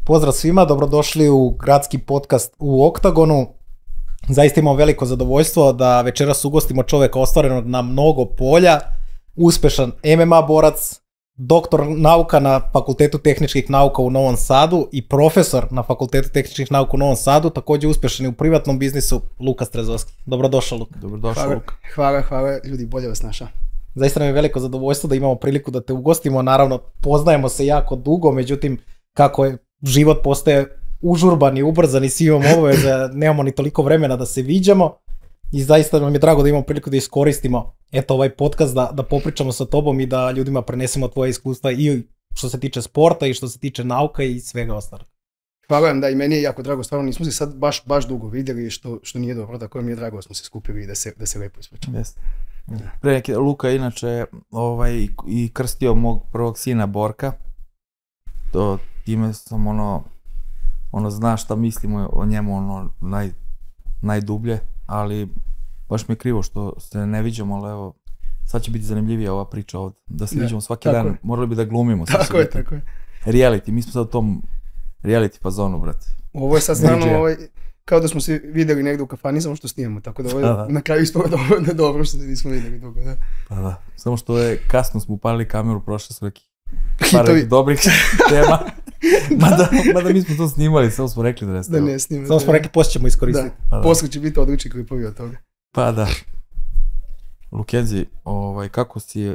Pozdrav svima, dobrodošli u gradski podcast u Oktagonu. Zaista imamo veliko zadovoljstvo da večeras ugostimo čoveka ostvarenog na mnogo polja, uspešan MMA borac, doktor nauka na Fakultetu tehničkih nauka u Novom Sadu i profesor na Fakultetu tehničkih nauka u Novom Sadu, također uspešan i u privatnom biznisu, Luka Strezovski. Dobrodošao, Luka. Dobrodošao, Luka. Hvala, ljudi, bolje vas našao. Zaista nam je veliko zadovoljstvo da imamo priliku da te ugostimo, naravno poznajemo se jako dugo, međutim kako je život postaje užurban i ubrzan i svi imamo obaveze, nemamo ni toliko vremena da se viđamo i zaista nam je drago da imamo priliku da iskoristimo ovaj podcast da popričamo sa tobom i da ljudima prenesemo tvoje iskustva i što se tiče sporta i što se tiče nauka i svega ostalog. Hvala vam, da, i meni je jako drago, stvarno nismo se sad baš dugo vidjeli što nije dobro, tako mi je drago da smo se skupili i da se lepo ispričamo. Pre neki, Luka inače i krstio mog prvog sina Borka, to time sam zna šta mislimo o njemu najdublje, ali baš mi je krivo što se ne viđamo, ali evo, sad će biti zanimljivija ova priča ovdje, da se viđamo svaki dan, morali bi da glumimo. Tako je. Reality, mi smo sad u tom reality fazonu, brate. Ovo je sad stvarno, kao da smo se vidjeli negdje u kafani, samo što snijemo, tako da ovo je na kraju ispalo dobro što se nismo vidjeli dugo, da. Pa da, samo što je kasno smo upalili kameru, prošli su neki par dobrih tema. Mada mi smo to snimali, samo smo rekli da ne snimamo. Da ne snimamo. Samo smo rekli, poslije ćemo iskoristiti. Da, poslije će biti odlični klipovi od toga. Pa da. Lukenzi, kako si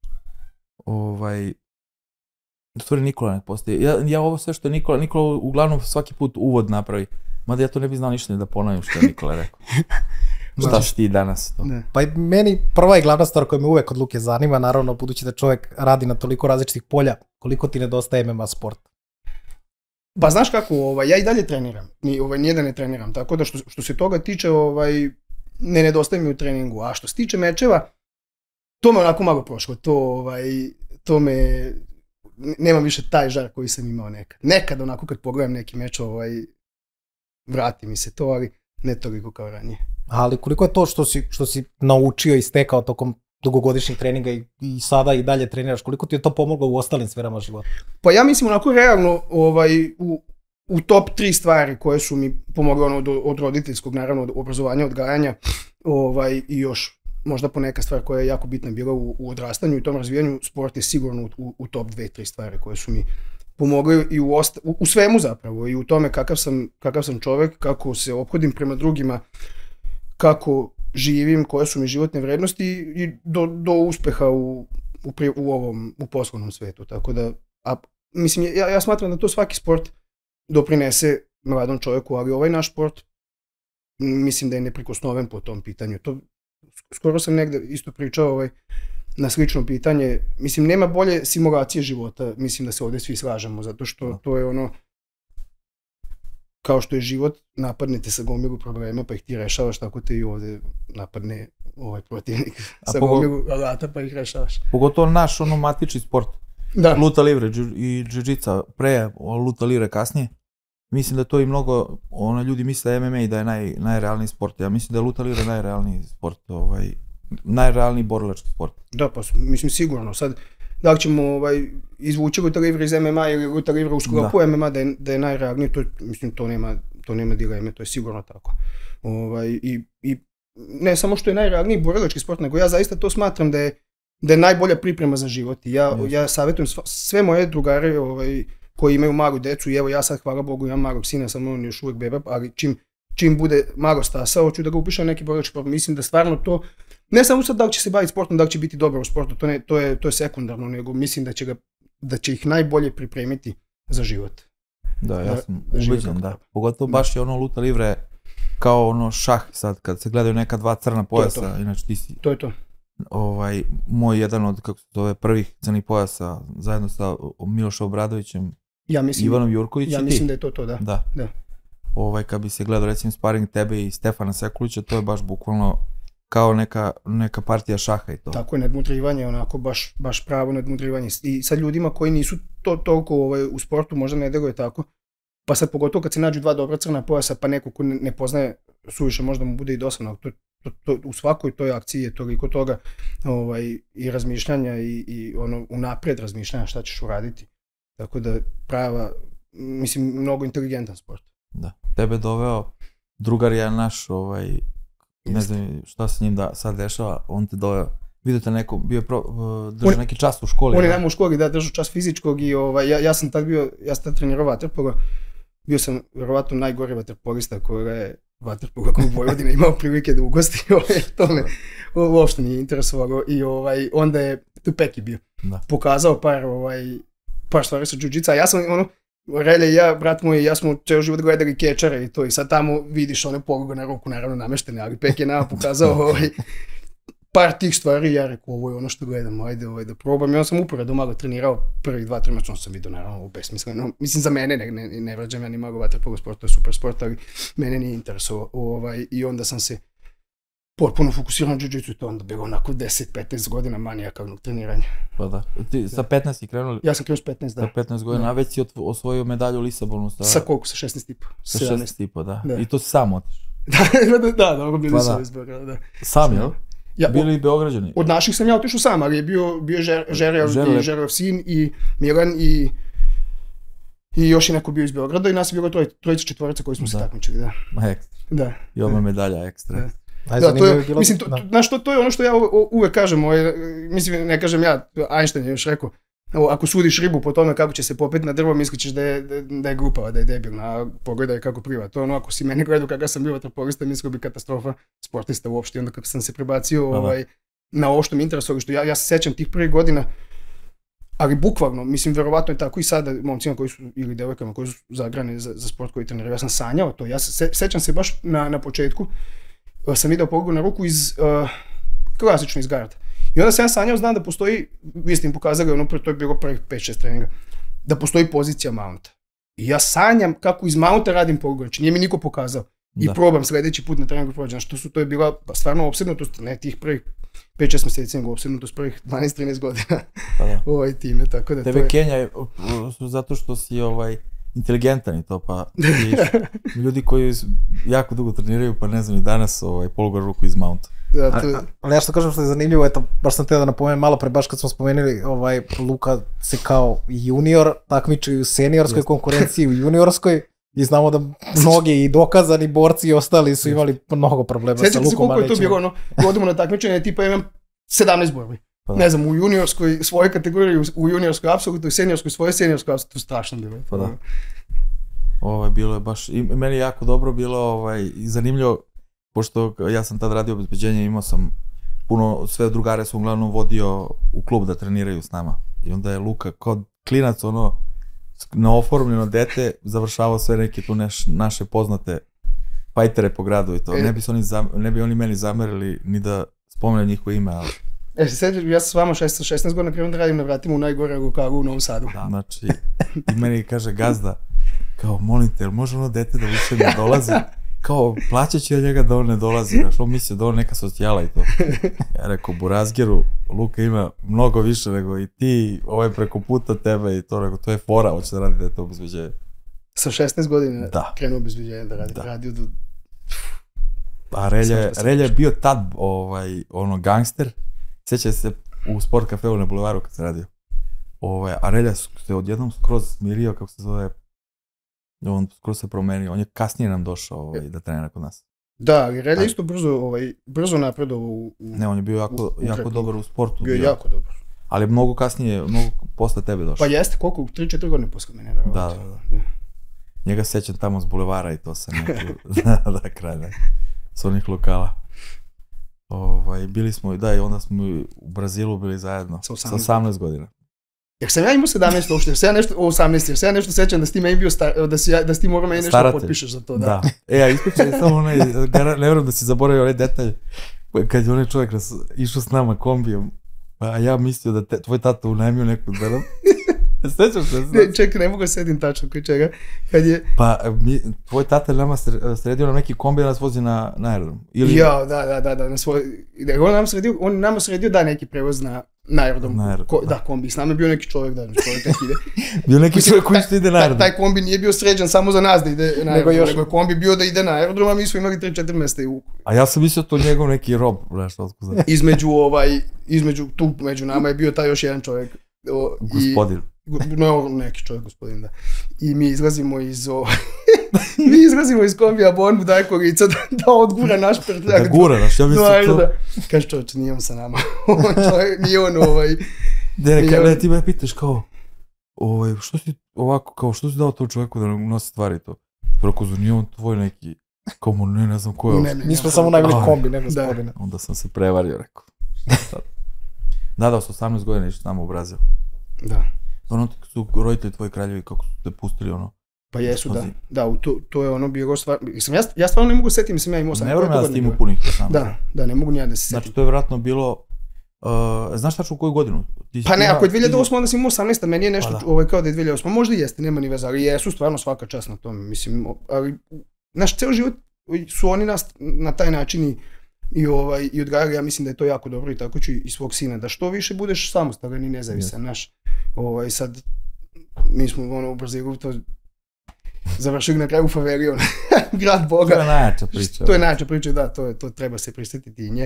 stvari Nikola ne postoji. Ja ovo sve što je Nikola uglavnom svaki put uvod napravi. Mada ja to ne bi znao ništa da ponovim što je Nikola rekao. Šta si ti danas? Pa meni prva i glavna stvar koja me uvek od Luke zanima, naravno budući da čovjek radi na toliko različitih polja, koliko ti nedostaje MMA sport? Pa znaš kako, ja i dalje treniram, nijedan ne treniram, tako da što se toga tiče, ne nedostaje mi u treningu, a što se tiče mečeva, to me onako malo prošlo, to me, nemam više taj žar koji sam imao nekad. Nekad onako kad pogledam neki meč, vrati mi se to, ali ne toliko kao ranije. Ali koliko je to što si naučio i stekao tokom dugogodišnjih treninga i sada i dalje treniraš, koliko ti je to pomoglo u ostalim sferama života? Pa ja mislim onako realno u top 3 stvari koje su mi pomogle od roditeljskog, naravno od obrazovanja, odgajanja i još možda poneka stvar koja je jako bitna bila u odrastanju i tom razvijanju, sport je sigurno u top 2-3 stvari koje su mi pomogli i u svemu zapravo i u tome kakav sam čovjek, kako se ophodim prema drugima, kako živim, koje su mi životne vrednosti i do uspeha u poslovnom svetu. Tako da, mislim, ja smatram da to svaki sport doprinese mladom čovjeku, ali ovaj naš sport mislim da je neprikosnoven po tom pitanju. Skoro sam negdje isto pričao na slično pitanje. Mislim, nema bolje simulacije života, mislim da se ovdje svi slažemo, zato što to je kao što je život, napadnete sa gomilu problema pa ih ti rešavaš, tako te i ovdje napadne protivnik sa gomilu alata pa ih rešavaš. Pogotovo naš matični sport. Da. Luta livre i džiu-džica pre, luta livre kasnije. Mislim da to i mnogo, ljudi misle MMA i da je najrealniji sport. Ja mislim da je luta livre najrealniji sport, najrealniji borilački sport. Da, pa mislim sigurno. Sad, da li ćemo izvući luta livre iz MMA ili luta livre u sklopu MMA da je najrealniji, mislim to nema dileme, to je sigurno tako. I ne samo što je najrealniji borilački sport, nego ja zaista to smatram da je najbolja priprema za život. Ja savjetujem sve moje drugare koji imaju malu decu i evo ja sad, hvala Bogu, imam malog sina, sam on još uvijek beba, ali čim bude malo stasao, ću da ga upišem neki borilački sport. Mislim da stvarno to, ne samo sad da li će se baviti sportom, da li će biti dobar u sportu, to je sekundarno, nego mislim da će ih najbolje pripremiti za život. Da, ja sam ubeđen, da. Pogotovo baš je luta livre kao šah sad, kad se gledaju neka dva crna pojasa, inače ti si... To je to. Moj jedan od prvih crnih pojasa zajedno sa Milošom Obradovićem, Ivanom Jurković i ti. Ja mislim da je to, da. Da. Kad bi se gledao recimo sparing tebe i Stefana Sekulića, to je baš bukvalno kao neka partija šaha i to. Tako je, nadmudrivanje, onako baš pravo nadmudrivanje. I sad ljudima koji nisu toliko u sportu možda ne deluje tako, pa sad pogotovo kad se nađu dva dobra crna pojasa pa neko ko ne poznaje suviše možda mu bude i dosadno. U svakoj toj akciji je toliko toga i razmišljanja i unaprijed razmišljanja šta ćeš uraditi. Tako da mislim, mnogo inteligentan sport. Da. Tebe doveo drugar je naš, ne znam šta se njim sad dešava, on te doveo. Vidio te neko, bio je držao neki čas u školi. On je nama u školi držao čas fizičkog i ja sam tad trenirao vaterpolo. Bio sam vjerovatno najgori vaterpolista koga je vaterpolo klub Vojvodina imao prilike da ugosti. To me uopšte nije interesovalo. I onda je tu Peki bio. Pokazao par stvari sa jiu-jitsa. Ja sam Relja i ja, brat moj, ja smo ceo život gledali kečare i to i sad tamo vidiš one poluge na ruku, naravno nameštene, ali Pek je nama pokazao par tih stvari i ja rekao, ovo je ono što gledam, ajde da probam. I onda sam uporedo malo trenirao, prvih 2-3 meča sam vidio naravno besmisleno. Mislim za mene ne vrađam ja ni malo vaterpolo sport, to je super sport, ali mene nije interesovao. I onda sam se potpuno fokusirao na jiu-jitsu i to onda bilo onako 10-15 godina manijakalnog treniranja. Pa da. Ti sa 15 si krenuli? Ja sam krenuo s 15, da. Sa 15 godina, a već si osvojio medalju u Lisabonu sa koliko? Sa 16,5. Sa 16,5, da. I to si sam otiš? Da, bili su iz Beograda, da. Sam, jel? Bili i Beograđani? Od naših sam ja otišao sam, ali je bio Žerjev sin i Milan i još je neko bio iz Beograda i nas je bilo trojica, četvorica koji smo se takmičili, da. Ekstra. I ova medalja ekstra. Da, mislim, znaš, to je ono što ja uvek kažem, mislim, ne kažem ja, Einstein je još rekao, ako sudiš ribu po tome kako će se popeti na drvo, mislićeš da je glupava, da je debilna, pogledaj kako pliva. To je ono, ako si mene gledao kada sam bio vaterpolista, mislio bi katastrofa sportista uopšte. I onda kako sam se prebacio na ovo što mi interesovalo, što ja se sećam tih prvih godina, ali bukvalno, mislim, verovatno je tako i sada momcima koji su, ili devojkama koji su zagrane za sport koji treniraju. Ja sam sanjao to, ja se sećam se baš na početku, sam video polugu na ruku klasično iz garda. I onda sam ja sanjao, znam da postoji, vi ste im pokazali, to je bilo prvih 5-6 treninga, da postoji pozicija mounta. I ja sanjam kako iz mounta radim polugu, znači nije mi niko pokazao. I probam sljedeći put na treningu prođem, to je bila stvarno opsednutost, ne tih prvih 5-6 mjeseci, nego opsednutost prvih 12-13 godina time, tako da tebe Kenja zato što si inteligentan i to, pa ljudi koji jako dugo treniraju, pa ne znam i danas polugu na ruku iz mounta. Ali ja što kažem što je zanimljivo, eto, baš sam te da napomenem malo pre, baš kad smo spomenuli, Luka se kao junior takmiči u seniorskoj konkurenciji, u juniorskoj, i znamo da mnogi i dokazani borci i ostali su imali mnogo problema sa Lukom Alećem. Sjećam se koliko je to bilo, godimo na takmičenje, tipa imam 17 borbi. Ne znam, u juniorskoj svojoj kategoriji, u juniorskoj apsolutno i seniorskoj svojoj seniorskoj apsolutno, to strašno bilo. Pa da. Bilo je baš, i meni jako dobro bilo i zanimljivo, pošto ja sam tad radio obezbeđenje, imao sam puno, sve drugare sam uglavnom vodio u klub da treniraju s nama. I onda je Luka kod klinac, neoformljeno dete, završavao sve neke tu naše poznate fajtere po gradu i to. Ne bi oni meni zamerili ni da spomenem njihovo ime, ali... Ja sam s vama 16 godina krenuo da radim na vratima u najgore lokalu u Novom Sadu. Znači, i meni kaže gazda, kao, molim te, jel može ono dete da više ne dolazi? Kao, plaćat ću ja njega da on ne dolazi, znaš, on misli da on neka socijala i to. Ja rekao, Burazgiru, Luka ima mnogo više nego i ti, preko puta tebe i to, rekao, to je fora, hoće da radi dete obezbeđenje. Sa 16 godina krenuo obezbeđenje da radi, radio do... A Relja je bio tad, gangster, sjeća se u Sport Cafeu na Bulevaru kad se radio. A Relja se odjednom skroz smirio, kako se zove, on skoro se promenio, on je kasnije nam došao da trenira kod nas. Da, ali Relja isto brzo napredovao Ne, on je bio jako dobar u sportu. Bio jako dobar. Ali mnogo kasnije, mnogo posle tebe došao. Pa jeste, koliko? 3-4 godine posle mene. Da. Njega sećam tamo s bulevara i to sam da kraj, s onih lokala. Bili smo, i onda smo u Brazilu bili zajedno, sa 18 godina. Jer sam ja imao 17 uopšte, jer sam ja nešto, 18, jer sam ja nešto sećam da si ti meni bio da si ti morao meni nešto potpišeš za to, da. Ja ispričam samo ne vjerujem da si zaboravio onaj detalj, kad je onaj čovjek išao s nama kombijom, a ja mislio da tvoj tata unajmio neku dana. Sećaš se? Čekaj, ne mogu da sedim tačno koji čega. Pa, tvoj tata je nama sredio na neki kombi da nas vozi na aerodrom. Ja, da, na svoj... On nama sredio da neki prevoz na aerodrom. Da, kombi. S nama je bio neki čovjek, čovjek tek ide. Bio neki čovjek koji što ide na aerodrom. Taj kombi nije bio sređen samo za nas da ide na aerodrom, nego je kombi bio da ide na aerodrom, a mi smo imali 3-4 mjesta i u... A ja sam mislio to njegov neki rob, nešto otko znam. Između nama je bio taj još jedan čovjek. Gospodin. neki čovjek, gospodin, da. I mi izlazimo iz kombija, bo on mu daje korica da odgura naš prtljak. Da gura naš, ja mislim to. Kaže čovječe, nije on sa nama. Nije on Ne, ti me pitaš kao, što si ovako, kao što si dao tom čovjeku da nosi stvari to? Preko za nije on tvoj neki, kao ne znam ko je. Mi smo samo najbolji kombi, ne gospodine. Onda sam se prevario, rekao. Da, su 18 godina išli s nama u Brazil. Da. Ono su roditelji tvoji kraljevi kako su te pustili ono. Pa jesu, da. Da, to je ono bilo stvar. Ja stvarno ne mogu setiti, mislim ja imao sam. Ne vrlo da s tim upunih. Da, ne mogu ni ja da se setim. Znači to je vjerojatno bilo, znaš tačno u koju godinu? Pa ne, ako je 2008, onda sam imao 18, meni je nešto kao da je 2008, možda i jeste, nema ni veze, ali jesu stvarno svaka čast na tome, mislim, ali naš ceo život su oni nas na taj način i odgajali, ja mislim da je to jako dobro i tako ću i svog sina, da što više budeš samostalan i nezavisan, naš, sad, mi smo u Brazilu to završili na kraju u faveli, grad Boga. To je najjača priča. To je najjača priča, da, to treba se prisjetiti i nje,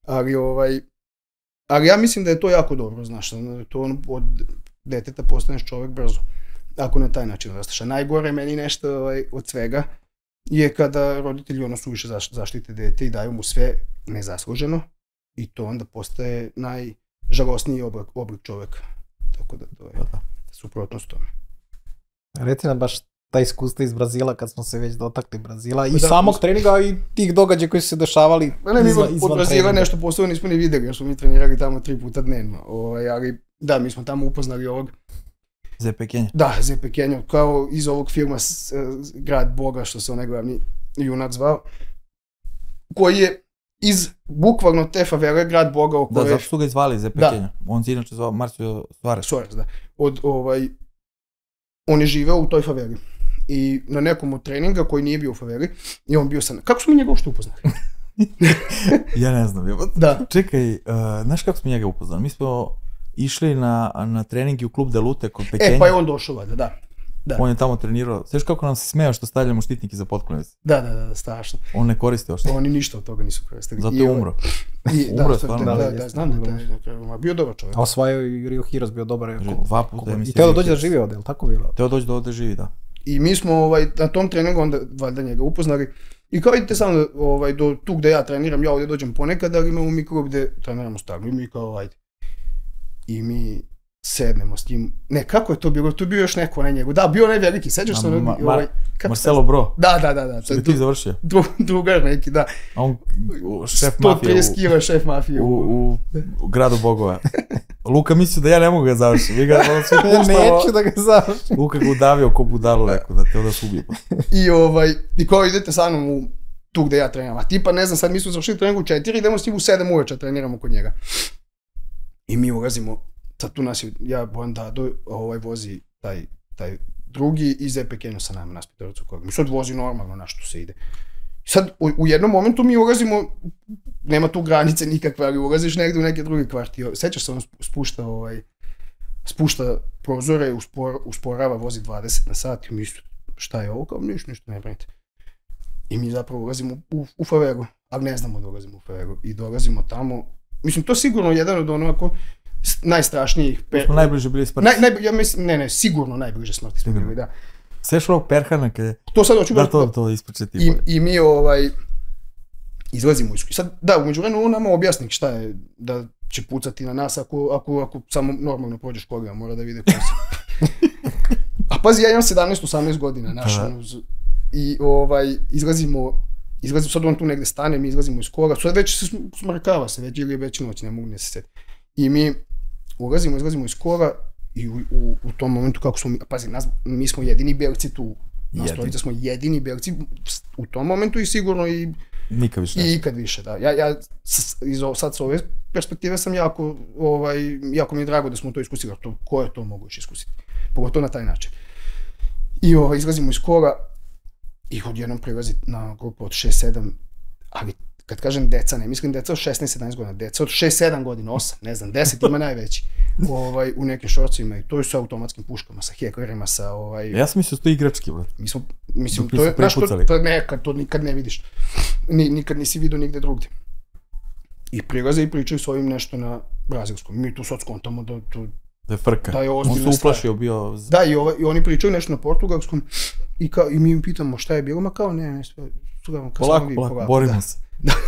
ali ja mislim da je to jako dobro, znaš, to od deteta postaneš čovjek brzo, ako na taj način rastaš. A najgore meni nešto od svega je kada roditelji suviše zaštite dete i daju mu sve nezasluženo i to onda postaje najžalosniji oblik čovjeka. Tako da to je suprotnost tome. Reci nam baš ta iskustva iz Brazila kad smo se već dotakli Brazila i samog treninga i tih događaja koji su se dešavali izvan od Brazila nešto posebno nismo ni vidjeli jer smo mi trenirali tamo 3 puta dnevno, ali da, mi smo tamo upoznali ovog Zepe Kenja. Da, Zepe Kenja, kao iz ovog filma Grad Boga, što se onaj glavni junak zvao, koji je iz bukvalno te favele Grad Boga o kojoj... Da, zato su ga i zvali Zepe Kenja. On se inače zvao Marcio Suarez. Suarez, da. On je živeo u toj faveli. I na nekom od treninga koji nije bio u faveli, i on bio sa... Kako smo mi njega uopšte upoznali? Ja ne znam. Da. Čekaj, znaš kako smo njega upoznali? Mi smo išli na treningi u klub Delute kod Pekenja. Pa je on došao, da. On je tamo trenirao. Znaš kako nam se smeo što stavljamo štitnike za potklonice? Da, strašno. On ne koristi ošto. Oni ništa od toga nisu koristili. Zato je umro. Umro je stvarno. Da, znam da je bio dobar čovjek. A osvajao i Rio Heroes, bio dobar. 2 puta je mislim. I teo da dođe da živi ovdje, je li tako bilo? Teo dođe da ovdje živi, da. I mi smo na tom treningu onda valjda njega upoznali. I kao vidite samo do tu gde ja treniram, ja ovdje dođem ponekad, ali imamo mi klub gde treniramo stalno. I mi kao ajde. I mi sednemo s njim. Ne, kako je to bilo? Tu je bio još neko na njegu. Da, bio onaj veliki, sećaš se? Marcelo Bro. Da. Što bi ti završio? Drugar neki, da. A on šef mafije. 130 kila šef mafije. U gradu Bogova. Luka mislio da ja ne mogu ga završiti. Neću da ga završim. Luka ga udavio ko budalu, rekao da te onda se ubije. I kao idete sa mnom tu gde ja treniram. A tipa, ne znam, sad mi smo završili treningu u 4, idemo s njim u 7 uveče, treniramo kod njega. I mi ulazimo, sad tu nas je, ja Bojan Dado, vozi taj drugi i Zepe Kenja sa nama, nas petoricu koga. Mi sad vozi normalno na što se ide. Sad, u jednom momentu mi ulazimo, nema tu granice nikakve, ali ulaziš negdje u neke druge kvarti. Sećaš se, on spušta prozore, usporava, vozi 20 na sat i mi šta je ovo, kao ništa ne brinite. I mi zapravo ulazimo u favelu, ali ne znamo da ulazimo u favelu. I dolazimo tamo, mislim, to je sigurno jedan od onako najstrašnijih... Smo najbliže bili smrti. Ja mislim, ne, sigurno najbliže smrti smo bili, da. Sveš ovog Perhana kada... To sad hoću... Da, to ispočeti. I mi izlazimo iz... Sad, da, umeđu vremenu on nama objasni šta je, da će pucati na nas ako samo normalno prođeš koga, mora da vide ko se. A pazi, ja imam 17-18 godina, znaš, i izlazimo, sad on tu negde stane, mi izlazimo iz koga, sad već se smrkava se, već ili je već noć, ne mogu ne se sjetiti. I mi izlazimo iz koga i u tom momentu kako smo, pazi, mi smo jedini belci tu, na stolici smo jedini belci u tom momentu i sigurno i ikad više, da. Ja sad s ove perspektive sam jako mi je drago da smo to iskusili, ko je to moguće iskusiti, pogotovo na taj način. I izlazimo iz koga i odjednom prilazi na grupu od 6-7, ali kad kažem deca, ne mislim deca od 16-17 godina, deca od 6-7 godina, 8, ne znam, 10 ima najveći, u nekim šorcima i to je sa automatskim puškama, sa heklerima, sa Ja sam mislio da to je igrački, bro. Mislim, to je, znaš, to nikad ne vidiš, nikad nisi vidio nigde drugdje. I prilaze i pričaju s ovim nešto na brazilskom, mi tu sad skontamo da to Da je frka. Da je On ozbiljna se uplašio bio. Da, i oni pričaju nešto na portugalskom i mi im pitamo šta je bilo, ma kao ne, Polako, borimo se.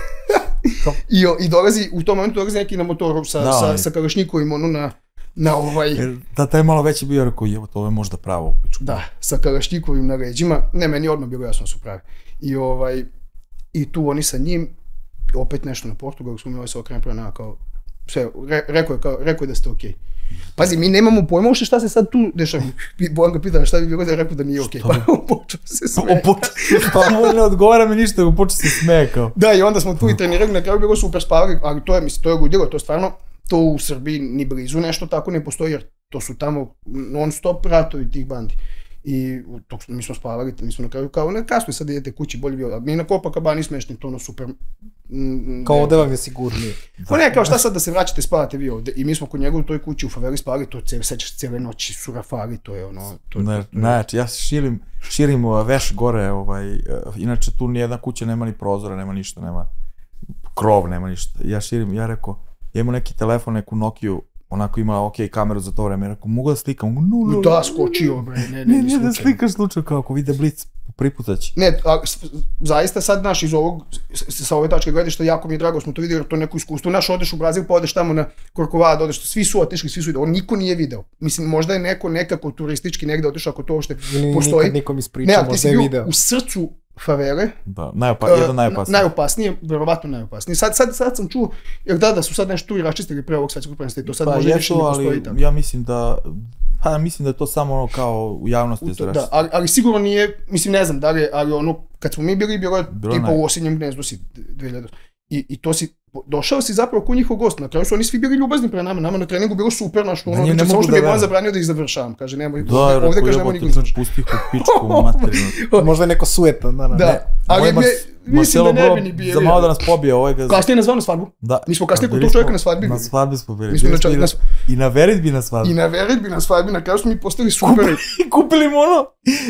I dolazi, u tom momentu dolazi neki na motoru sa kalašnjikovim, ono na ovaj... Da, taj malo već je bio, rekao, jevo, to je možda pravo. Da, sa kalašnjikovim na leđima, ne, meni je odmah bilo jasno su pravi. I tu oni sa njim, opet nešto na portugalskom, i ovaj se okrene prema nama kao, sve, rekao je da ste okej. Pazi, mi nemamo pojma uopšte šta se sad tu dešava. Bojan ga pita šta bi bilo da je rekao da nije okej. Pa on počeo se smeje. Pa on ne odgovara mi ništa, on počeo se smeje kao. Da, i onda smo tu i trenirali, na kraju bilo super spavali, ali to je ludilo, to stvarno, to u Srbiji ni blizu nešto tako ne postoji, jer to su tamo non stop ratovi tih bandi. I mi smo spavali, mi smo na kraju kao, ne kasno sad idete kući, bolje bilo, mi na Copacabani smešni, to ono super. Kao ovde vam je sigurnije. Pa ne, kao šta sad da se vraćate, spavate vi ovde, i mi smo kod njega u toj kući u faveli spavali, to sećaš cijele noći su rafali, to je ono... Znači, ja širim veš gore, inače tu nijedna kuća nema ni prozora, nema ništa, nema krov, nema ništa. Ja rekao, ja imam neki telefon, neku Nokiju, onako imala okej kameru za to vreme, ja rekao, mogu da slikam? No. Da, skočio, bre, ne da slikaš slučaj, kao ako vide Blic, priputaći. Ne, zaista sad naš iz ovog, sa ove tačke gledišta, jako mi je drago, smo to vidjeli, jer to je neko iskustvo. Naš odeš u Brazil, pa odeš tamo na Corcovado, odeš, svi su otišli, svi su vidio, on niko nije video. Mislim, možda je neko nekako turistički negde otišao, ako to uopšte postoji. Nikad nikom ispričao, možda je video. Ne, ali ti si bio u srcu favele. Da, jedan najopasnije. Najopasnije, verovatno najopasnije. Sad sam čuo, jer da su sad nešto tu i raščistili pre ovog svetskog prvenstva i to sad možda više ne postoji tako. Ja mislim da je to samo ono kao u javnosti se raščisti. Da, ali sigurno nije, mislim ne znam da li je, ali ono, kad smo mi bili, bilo je tipa u Osinjem gnezdu si 2000. I to si, došao si zapravo ko njihov gost, na kraju su oni svi bili ljubazni prema nama na treningu bilo super, našlo ono, znači samo što mi je on zabranio da ih završavam, kaže nemoj, ovdje kaže nemoj nikog završati. Pusti ih u pičku materinu. Možda je neko suetan, da. Ali mislim da ne bi ni bio. Za malo da nas pobije ovaj ga... Kasnije nas zvao na svadbu. Da. Mi smo kasnije kod tog čovjeka na svadbi. Na svadbi smo bili. I na veritbi na svadbi. I na veritbi na svadbi, na kraju smo mi postali super. Kupili mu ono,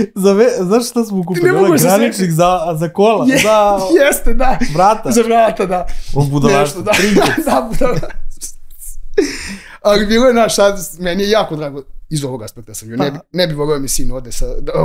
znaš šta smo kupili? Ovaj graničnik za kola, za... Jeste, da. Vrata. Za vrata, da. On budalaštvo, trinket. Da, budalaštvo. Ali bilo je naš sad, meni je jako drago iz ovog aspekta sam bio. Ne bi volio mi sin ode sa...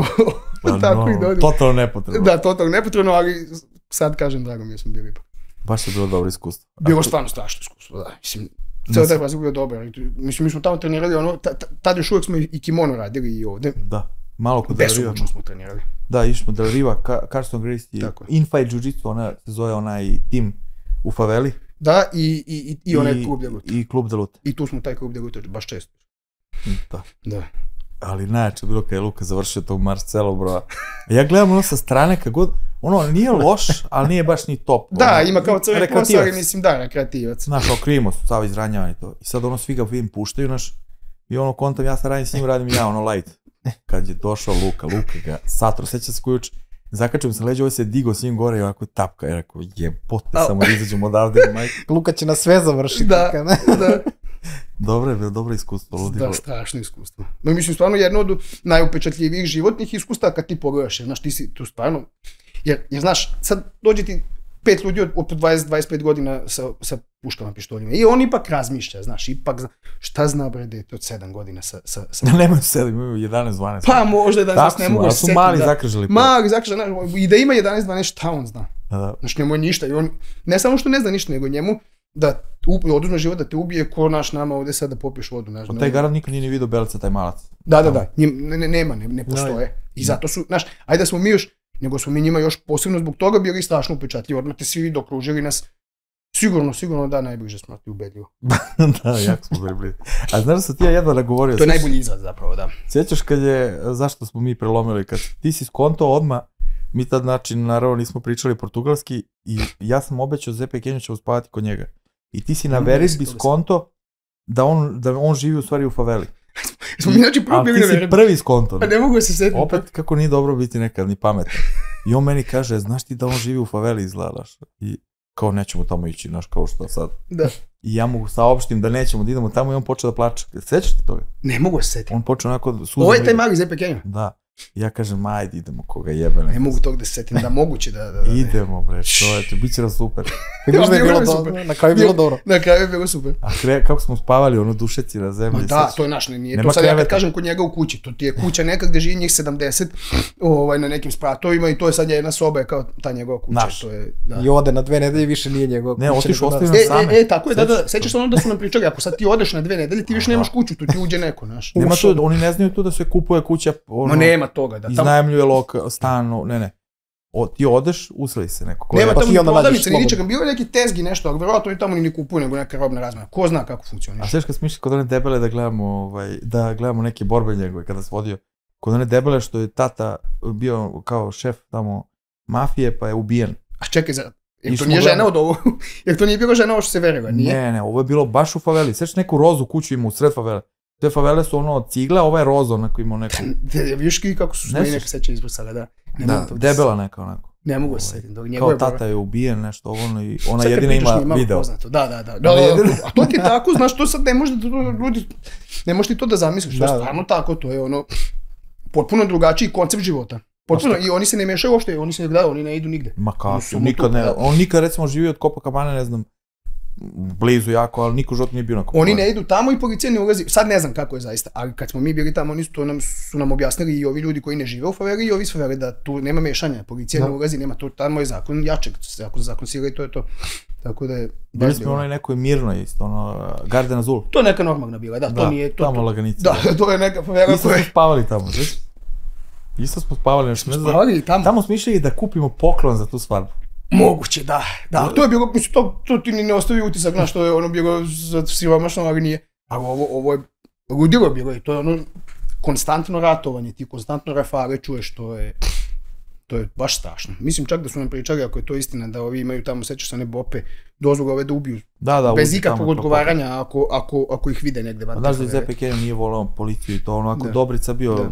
Totalno nepotrebno. Da, totalno nepotrebno, ali sad kažem drago mi je smo bili ipak. Baš je bilo dobro iskustvo. Bilo stvarno strašno iskustvo, da. Mislim, cijel taj Brazil bio dobar. Mislim, mi smo tamo trenirali, ono, tad još uvijek smo i kimono radili i ovde. Da, malo kod Del Riva. Besomučno smo trenirali. Da, išli smo Del Riva, Carson Gracie i Infight Jiu-Jitsu, ona se zove onaj tim u faveli. Da, i onaj klub Delut. I klub Delut. I tu smo taj klub Delut baš često. Da. Ali najjače bilo kad je Luka završio tog Marcelo, bro. Ja gledam ono sa strane kad god, ono nije loš, ali nije baš ni top. Da, ima kao crveni posao, ali mislim da, rekreativac. Znaš, kao Krimos, sav izranjavan i to. I sad ono svi ga vidim puštaju, znaš, i ono kontam, ja sad radim s njim, radim i ja, ono light. Kad je došao Luka ga satro, seća se kojuč, zakačujem se leđe, ovo se digo s njim gore i ovako tapka, i rekao, jebote, samo izađemo odavde, majke. Luka će nas sve završiti. Da. Dobro je bilo, dobro iskustvo, ludilo. Da, strašno iskustvo. No, mislim, stvarno jedno od najupečatljivijih životnih iskustava kad ti pogledaš, jer, znaš, ti si tu stvarno, jer znaš, sad dođe ti 5 ljudi od 20-25 godina sa puškama, pištoljima i on ipak razmišlja, znaš, ipak šta zna bre dete od 7 godina sa... Nemaju 7, imaju 11-12. Pa možda 11, ne mogu se setiti. Tako su mali zakržali. Mali zakržali, i da ima 11-12, šta on zna? Znaš, njemu je ništa i on, ne samo što ne zna ništa, nego njemu da oduzme život, da te ubije ko naš nama ovdje sad da popiješ vodu. Pa taj garant nikad nije ni vidio Belica, taj malac. Da, ne postoje. I zato su, znaš, ajde da smo mi još, nego smo mi njima još posebno zbog toga bili strašno upečatljivi, odmah te svi dokružili nas, sigurno da, najbliže smo ti ubedljivo. Da, jako smo bili bliži. A znaš da sam ti ja jedva nagovorio? To je najbolji izraz zapravo, da. Sjećaš kad je, zašto smo mi prelomili, kad ti si skonto odmah, mi tad znači naravno nismo pričali portugalski i ja sam obećao Zepe Kenju ćemo spavati kod njega. I ti si na veritbi skonto da on živi u stvari u faveli. Smo mi znači prvo bili na veritbi. A ti si prvi skonto. Pa ne mogu se setiti. Opet kako nije dobro biti nekad ni pametan. I on meni kaže, znaš ti da on živi u faveli izgledaš? I kao nećemo tamo ići, znaš kao što sad. Da. I ja mu saopštim da nećemo da idemo tamo i on počeo da plače. Sjećaš ti toga? Ne mogu se setiti. On počeo onako suzom. Ovo je taj mali Zepe Kenju? Da. Ja kažem, ajde, idemo, koga jebe. Ne mogu tog da se setim, da moguće da... Idemo, bre, čovječe, bit će nam super. Vidiš da je bilo dobro, na kraju je bilo dobro. Na kraju je bilo super. A kako smo spavali, ono, dušeci na zemlji. Ma da, to je naš, nije to sad ja kad kažem kod njega u kući, to ti je kuća neka gde živi njih 70 na nekim spratovima i to je sad jedna soba je kao ta njegova kuća. Naš. To je, da. I ode na 2 nedelje više nije njegova kuća. Ne, otišu, ostavi nam same. Tako je, da, sećaš se ono da su nam pričali, ako sad ti odeš na 2 nedelje, ti više nemaš kuću, tu ti uđe neko, znaš. Nema to, oni ne znaju tu da se kupuje kuća, ono, nema toga, da. iznajmljuje stan, ne. Ti odeš, useli se neko. Nema tamo ni prodavnice, ni ničega, bilo je neki tezgi nešto, ali vjerovatno i tamo ni ne kupuju, nego neka robna razmjena. Ko zna kako funkcioniš. A sveš kad smo išli kod one debele da gledamo neke borbe njegove, kada se vodio, kod one debele što je tata bio kao šef tamo mafije, pa je ubijen. A čekaj, jer to nije žena od ovo, jer to nije bilo žena ovo što se verila, nije? Ne, ovo je bilo baš u faveli, sveš neku rozu kuću ima u sred favele. Te favele su ono cigle, a ova je roza, onako imao neku... Viš kako su što i neka seća izbrisala, da. Da, debela neka onako. Ne mogu se setiti. Kao tata je ubijen, nešto ovo, i ona jedina ima video. Da. A to ti je tako, znaš, to sad ne može da ljudi, ne možeš ti to da zamisliš, to je stvarno tako, to je ono, potpuno drugačiji koncept života. Potpuno, i oni se ne mešaju uopšte, oni ne idu nigde. Ma kako, on nikad recimo živio od Copacabana, ne znam, blizu jako, ali niko život nije bio na Copacabana. Oni ne idu tamo i policija ne ulazi, sad ne znam kako je zaista, ali kad smo mi bili tamo, su nam objasnili i ovi ljudi koji ne žive u faveli i ovi iz faveli da tu nema mešanja, policija ne ulazi, nema, tamo je zakon jačeg, zakon sila i to je to. Tako da je... Bili smo onoj nekoj mirnoj isto, Garden Azul. To je neka normalna bila, da, to nije... Tamo laganica. Da, to je neka favela koja... Isto smo spavali tamo, znaš? Isto smo spavali, nešto ne znam. Tamo smo išli da kupimo poklon za tu svadbu. Moguće, da. To je bilo, to ti ne ostavi utisak, znaš, to je ono bilo siromašno, ali nije. Ali ovo je ludilo bilo i to je ono konstantno ratovanje, ti konstantno rafale čuješ, to je baš strašno. Mislim čak da su nam pričali, ako je to istina, da ovi imaju tamo, sećaš se one bope, dozvole ove da ubiju. Bez ikakvog odgovaranja ako ih vide negde. Znaš da iz EPK nije volao policiju i to, onako Dobrica bio,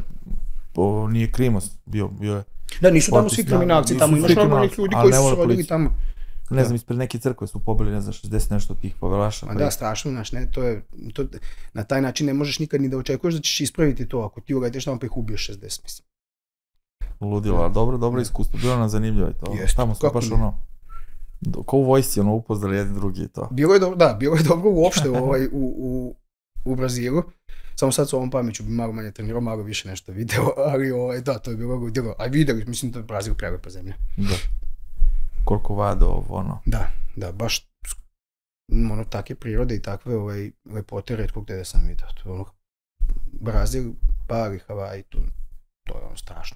nije Krimos, bio je. Da, nisu tamo svi kriminalci, tamo imaš normalnih ljudi koji su se rodili tamo. Ne znam, ispred neke crkve su pobili, ne znam, 60 nešto tih povelaša. Da, strašno, znaš, ne, na taj način ne možeš nikad ni da očekuješ da ćeš ispraviti to, ako ti uradeš tamo pa ih ubiješ 60, mislim. Ludilo, ali dobro iskustvo, bilo nam zanimljivo i to. Tamo smo baš ono, ko u vojsci, upoznali jedni drugi i to. Bilo je dobro uopšte u Brazilu. Samo sad s ovom pameću bi malo manje trenirao, malo više nešto video, ali da, to je bilo ludilo. A vidjeli, mislim da je Brazil prelepa zemlja. Da. Koliko vado, ono. Da, baš ono takve prirode i takve lepote retko gde da sam vidio. To je ono, Brazil, Bali, Hawaii, to je ono strašno.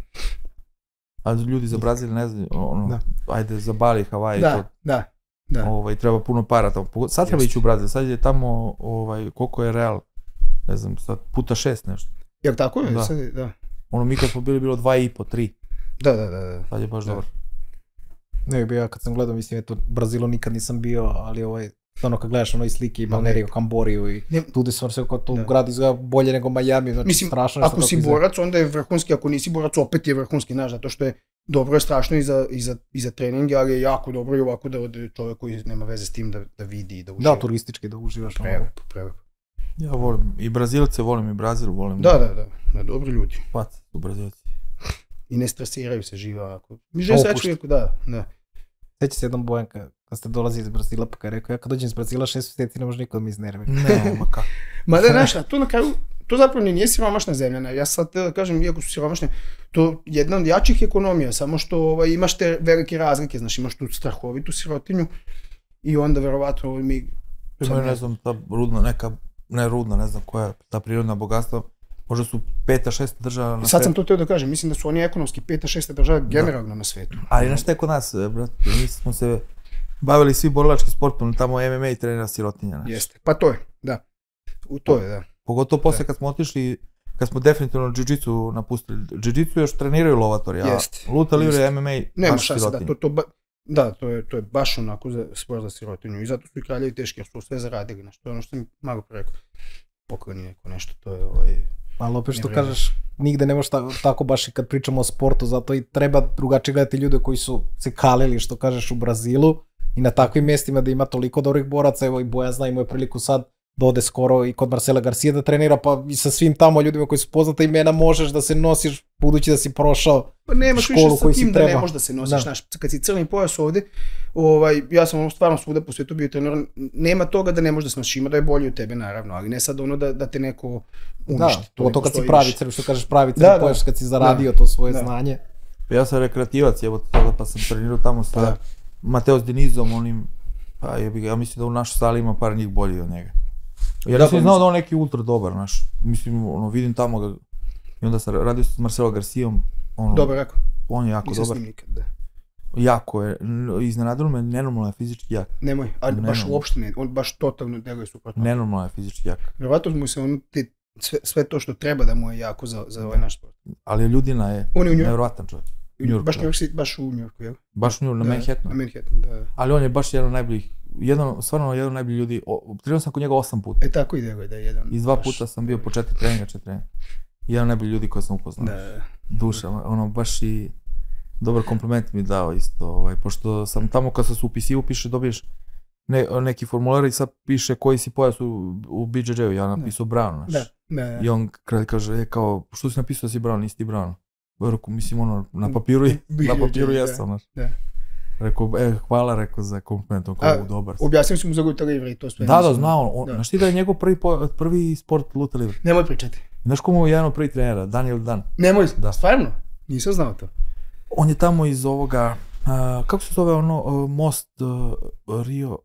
A ljudi za Brazil ne znaju, ono, ajde za Bali, Hawaii, da. Treba puno para tamo. Sad treba ići u Brazil, sad je tamo, koliko je real, ne znam, sad puta 6 nešto. Jel tako je? Da. Ono, mi kad smo bili bilo 2,5, 3. Da. Sad je baš dobro. Ne, ja kad sam gledao, mislim, eto, Brazilu nikad nisam bio, ali ono kad gledaš ono i slike i Balneriju, Kamboriju i tu se sve kao to grad izgleda bolje nego Miami, znači mislim, strašno. Ako si borac, onda je vrhunski, ako nisi borac, opet je vrhunski, znaš, zato što je dobro je strašno i za treninge, ali je jako dobro i ovako da ode čovjek koji nema veze s tim da vidi i da uživa. Da, turistički da uživaš. Prelepo. Ja volim i Brazilce, volim i Brazil, volim. Da, dobri ljudi. Pat su Brazilci. I ne stresiraju se, žive ovako. Mi žele sreću, da. Seća se jednom Bojan kad ste dolazili iz Brazila, pa kad je rekao, ja kad dođem iz Brazila 6 mjeseci ne može niko da mi iznervi. Ne, ma kako. Ma da, znaš, to na kraju, to zapravo nije siromašna zemlja. Ja sad da kažem, iako su siromašne, to je jedna od jačih ekonomija, samo što imaš te velike razlike, znaš, imaš tu strahovitu sirotinju i onda verovatno mi... Imaju, ne znam, ta rudna neka, ne rudna, ne znam koja je ta prirodna bogatstva, možda su 5-6 država na svijetu. Sad sam to teo da kažem, mislim da su oni ekonomski 5-6 država generalno na svijetu. Ali znaš šta je kod nas, brate, mi smo se bavili svi borilački sportom, tamo MMA i trenira sirotinja. Jeste, pa to je, da. To je, da. Pogotovo posle kad smo otišli, kad smo definitivno jiu-jitsu napustili. Jiu-jitsu još treniraju lovatori, a luta livre MMA baš sirotinja. Da, to je baš onako sport za sirotinju i zato su i kraljevi teški, jer su sve zaradili, znaš, to je ono što mi malo preko pokloni neko nešto, to je ali opet što kažeš, nigde ne može tako baš i kad pričamo o sportu, zato i treba drugačije gledati ljude koji su se kalili, što kažeš, u Brazilu i na takvim mjestima da ima toliko dobrih boraca, evo i Bojan zna, imao je priliku sad ode skoro i kod Marcela Garcia da trenira, pa i sa svim tamo ljudima koji su poznata imena možeš da se nosiš, budući da si prošao Pa nemaš školu više sa koju si kim da treba. ne možeš da se nosiš, znaš, kad si crni pojas ovde, ja sam stvarno svuda po svijetu bio trener, nema toga da ne možeš da se nosiš, ima da je bolji od tebe naravno, ali ne sad ono da te neko uništi. Da, to kad si postoji pravi više. crni, što kažeš pravi crni pojas, kad si zaradio to svoje znanje. Ja sam rekreativac, pa sam trenirao tamo sa Mateos Denizom, onim, pa ja mislim da u našoj sali ima par njih bolji od njega. Ja nisam znao da on neki ultra dobar, znaš, mislim, vidim tamo ga, i onda sam radio s Marcelo Garcijom, Dobar, jako. On je jako Nisam dobar. s njim nikad, da. Jako je, iznenadilo me, nenormalno je fizički jak. Nemoj, ali baš uopšte ne, on baš totalno deluje suprotno. Nenormalno je fizički jak. Vjerovatno mu se sve to što treba da mu je jako za ovaj naš sport. Ali ljudina je nevjerovatan čovjek. Baš u Njujorku, jel? Baš u Njujorku, na Manhattanu. Na Manhattanu, da. Ali on je baš jedan od najboljih, stvarno jedan od najboljih ljudi. Trenirao sam kod njega 8 puta. Tako i deluje da je jedan. I 2 puta sam bio po 4 treninga. Jedan od najboljih ljudi koje sam upoznao. Da. Duša, baš i dobar kompliment mi dao isto, pošto sam tamo kad sam se upisivao, piše dobiješ neki formular i sad piše koji si pojas u BJJ-u, ja napisao Brown, znaš. I on kaže, kao, što si napisao da si Brown, nisi ti Brown? Rekao, mislim, na papiru jesam, znaš. Rekao, hvala, rekao za kompliment, on kao, dobar. Objasnio si mu za luta livre i to sve. Da, znao, znaš ti da je njegov prvi sport luta livre? Nemoj pričati. Znaš komu je jedan od prvih trenera, Daniel Dan? Nemoj, stvarno? Nisam znao to. On je tamo iz ovoga, kako se zove ono, most Rio,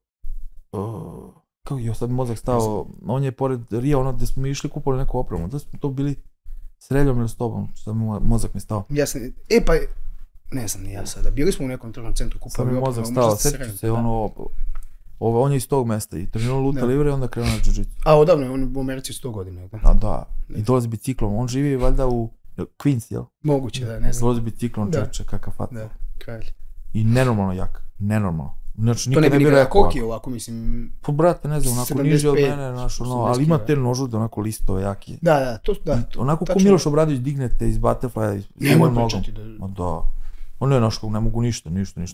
kako je sad mozak stao, on je pored Rio, ono gdje smo išli kupali neku opremu, da smo to bili s Reljom ili s tobom, što mozak mi stao. Pa, ne znam ni ja sada, bili smo u nekom tržnom centru kupali opremu. Sad mi mozak stao, sjećam se ono, on je iz tog mesta i trenirao luta livre i onda krenuo na jiu-jitsu. A odavno je on u Americi 100 godina, da? A da, i dolazi biciklom, on živi valjda u Queens, jel? Moguće, da, ne znam. Dolazi biciklom, čeče, kakav fat. Da, kralj. I nenormalno jak, nenormalno. Znači, to ne bi rekao koliko je ovako, mislim... Pa brate, ne znam, onako niže od mene, ali ima te nožude, onako listove jaki. Da. Onako ko Miloš Obradović dignete iz Butterfly, nemoj pričati da. On je naško, ne mogu ništa.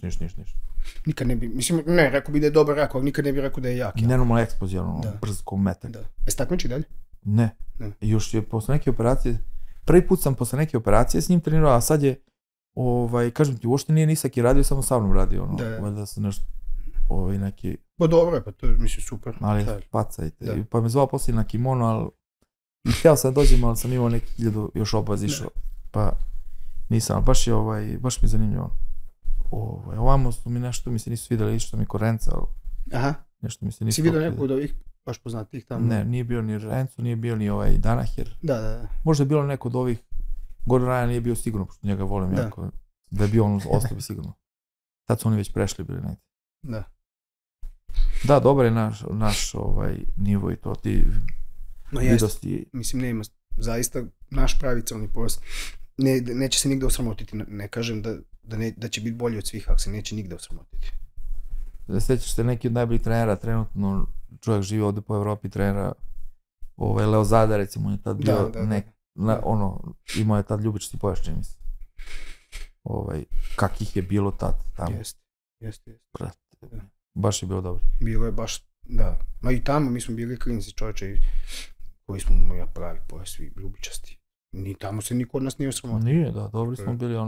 Nikad ne bi, mislim, ne, rekao bi da je dobar jako, ali nikad ne bi rekao da je jak. Nenormalno eksplozivno, brz ko metak. Jesi takmiči dalje? Ne. Još je posle neke operacije, prvi put sam posle neke operacije s njim trenirao, a sad je, kažem ti, uopšte nije Nisak i radio, samo sa mnom radio, valjda se nešto, neki... Pa dobro je, pa to je, mislim, super. Ali pacajte, pa me zvao poslije na kimono, ali htio sam dođem, ali sam imao neki 1000 još obaz išao, pa nisam, baš mi je zanimljivo. Ovamo su mi nešto, mi se nisu vidjeli, išlo mi ko Renca, ali nešto mi se nisu... Si vidio nekog od ovih baš poznatih tamo? Ne, nije bio ni Rencu, nije bio ni Danaher. Da. Možda je bilo neko od ovih, Gordon Ryan nije bio sigurno, pošto njega volim jako, da je bio on ostao bi sigurno. Sad su oni već prešli bili neki. Da. Da, dobar je naš nivo i to, ti vidosti. Mislim, nema, zaista naš pravi crni pojas. Neće se nigde osramotiti, ne kažem da će biti bolji od svih, ali se neće nigde osramotiti. Sjećaš se neki od najboljih trenera, trenutno čovjek živi ovdje po Evropi, trenera Leo Zada, recimo, on je tad bio imao je tad ljubičasti pojas, čini mi se. Kakih je bilo tad tamo. Jeste. Baš je bilo dobro. Bilo je baš, da. Ma i tamo mi smo bili klinci čovječe koji smo pravi pojas, svi ljubičasti. Ni tamo se niko od nas nije osramotio. Nije, da, dobri smo bili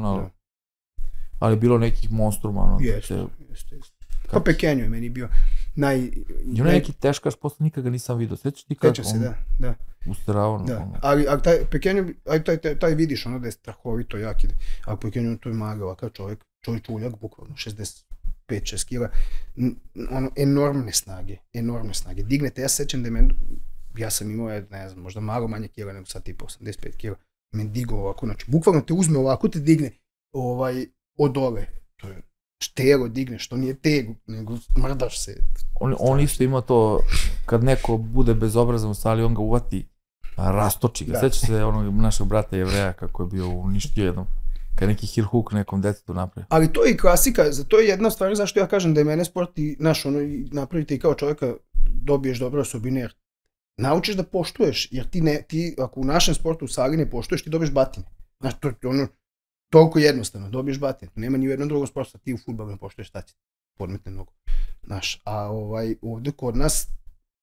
ali bilo nekih monstruma. Jeste. Pa Pekenju je meni bio I onaj neki teškaš, posle nikad ga nisam vidio. Sjećam se, da. Usteravano. Ali taj Pekenju, taj vidiš ono da je strahovito jak, ali Pekenju to je maga, ovakav čovjek uljak, bukvalno 65-6 kila, enormne snage. Dignete, ja se sjećam da je ja sam imao, ne znam, možda malo manje kila nego sad tipa 85 kila, men digo ovako, znači bukvalno te uzme ovako, te digne od dole, to je štelo digne, što nije tegu, nego mrdaš se. On isto ima to, kad neko bude bezobrazan u sali, on ga uvati, rastoči ga. Sjeća se onog našeg brata Jevreja kako je bio uništio jednom, kad neki hirhuk nekom detetu napravi. Ali to je i klasika, to je jedna stvar zašto ja kažem da je mene sport i napravite i kao čovjeka dobiješ dobre osobine, jer naučiš da poštuješ, jer ti ako u našem sportu u sali ne poštuješ, ti dobiješ batine. Znači, to je toliko jednostavno, dobiješ batine. Nema ni u jednom drugom sportu, ti u fudbalu ne poštuješ, šta će podmetne nogu. Znaš, a ovdje kod nas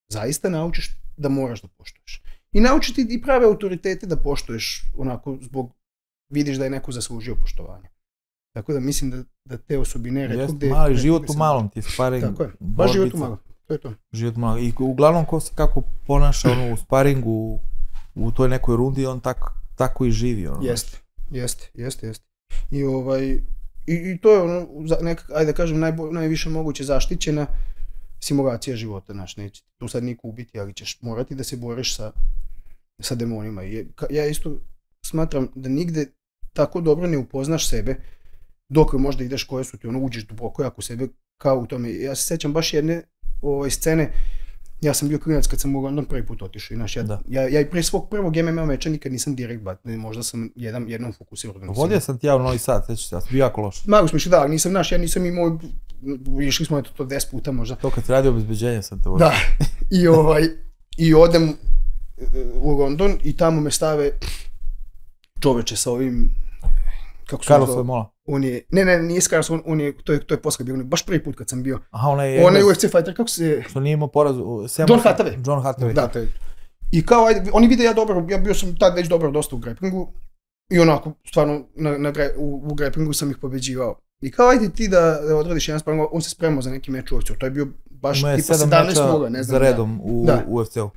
zaista naučiš da moraš da poštuješ. I naučiti i prave autoritete da poštuješ onako vidiš da je neko zaslužio poštovanje. Tako da mislim da te osobine retko gde... Mali život u malom ti sparing. Tako je, baš život u malom. To je to. Život u malom. I uglavnom ko se kako ponaša u sparingu, u toj nekoj rundi, on tako i živi. Jeste. I to je ono, ajde da kažem, najviše moguće zaštićena simulacija života. Neće tu sad niko ubiti, ali ćeš morati da se boriš sa demonima. Ja isto smatram da nigde tako dobro ne upoznaš sebe, dok možda ideš koje su ti, uđeš duboko jako sebe kao u tome. Ja se sjećam baš jedne scene, ja sam bio klinac kad sam u London prvi put otišao. Ja i pre svog prvog MMA meča nikad nisam direkt možda sam jednom fokusirao. Vodio sam ti ja u Novi Sad, sjećaš se, ja sam bio jako loš. Mago smo išli, da, ja nisam imao, išli smo to 10 puta možda. To kad si radio obezbeđenje sam te vodio. Da, i odem u London i tamo me stave čoveče sa ovim, kako se Carlos Mola. Nije Carlos, to je posle bio, baš prvi put kad sam bio. Aha, onaj UFC fighter, kako se... Što nije imao poraz... John Hathaway. Da. I kao, oni vide ja bio sam tad već dobro dosta u grapplingu i onako, stvarno, u grapplingu sam ih pobeđivao. I kao, ajde ti da odradiš jedan sparing, on se spremao za neki meč u UFC-u, to je bio baš tipa 17 moga, ne znam. Za redom u UFC-u.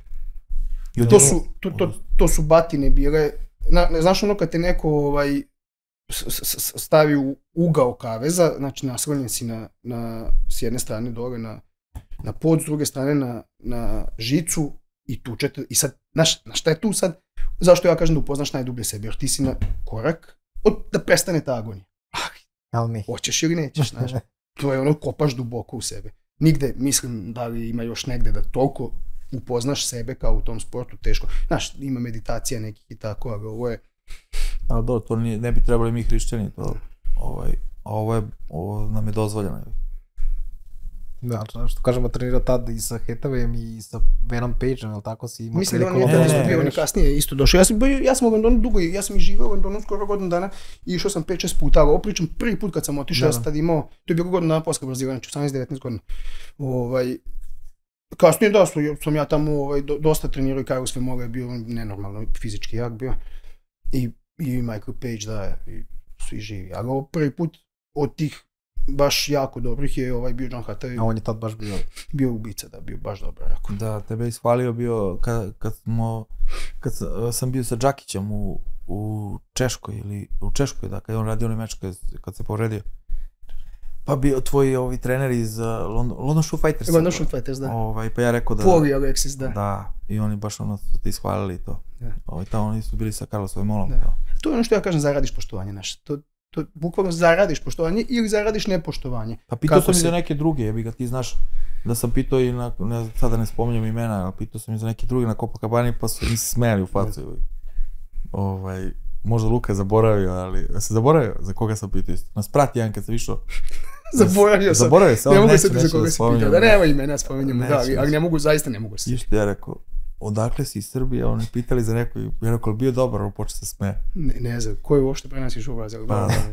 To su batine bile, znaš ono kad te neko stavi u ugao kaveza, znači naslonjen si s jedne strane dole na pod, s druge strane na žicu i tučete. I sad, znaš šta je tu sad? Zašto ja kažem da upoznaš najdublje sebe? Jer ti si na korak da prestane ta agonija. Hoćeš ili nećeš, znaš? To je ono, kopaš duboko u sebe. Nigde, mislim, da li ima još negde da toliko upoznaš sebe kao u tom sportu, teško. Znaš, ima meditacija nekih i tako, ali ovo je... Ali dobro, to ne bi trebali mi hrišćani, ovo nam je dozvoljeno. Da, što kažemo, trenirao tad i sa Hathawayem i sa Venom Pageom, ali tako si imao... Mislim da on nije bio, on je kasnije isto došao. Ja sam u Londonu dugo, ja sam i živao u Londonu skoro godinu dana i išao sam 5-6 puta, ali ovo pričam prvi put kad sam otišao, ja sam tad imao, to je bilo godinu dana posle Brazila, 18-19 godina. Kasnije da sam ja tamo dosta trenirao i Carlos Vemola je bio nenormalno fizički jak bio i Michael Page, da, i svi živi. Ali ovo prvi put od tih baš jako dobrih je bio John Hathaway. A on je tad baš bio ubica, da, bio baš dobro jako. Da, tebe je ishvalio bio kad sam bio sa Džakićem u Češkoj da, kad je on radio onaj meč kad se povredio. Pa bio tvoji treneri iz London Shoe Fighters. London Shoe Fighters, da. Pa ja rekao da... Poli Alexis, da. Da, i oni baš su ti ishvalili to. Tamo oni su bili sa Carlosom Molom. To je ono što ja kažem, zaradiš poštovanje naše. To bukvalno zaradiš poštovanje ili zaradiš nepoštovanje. Pa pitao sam i za neke druge, jebi ga, ti znaš da sam pitao i sada ne spominjem imena, ali pitao sam i za neke druge na Copacabani pa su mi se smijali u facu. Možda Luka je zaboravio, ali se zaboravio za koga sam pitao isto. Nas prati jedan kad sam išao. Zaboravio sam. Ne mogu se za koga si pitao. Da nema imena spominjemo, ali zaista ne mogu se. Išto ja rekao, odakle si iz Srbije, oni pitali za neko, ja rekao, bio dobar, on počeo se smeje. Ne znam, ko je uopšte pre nas išao u Brazil?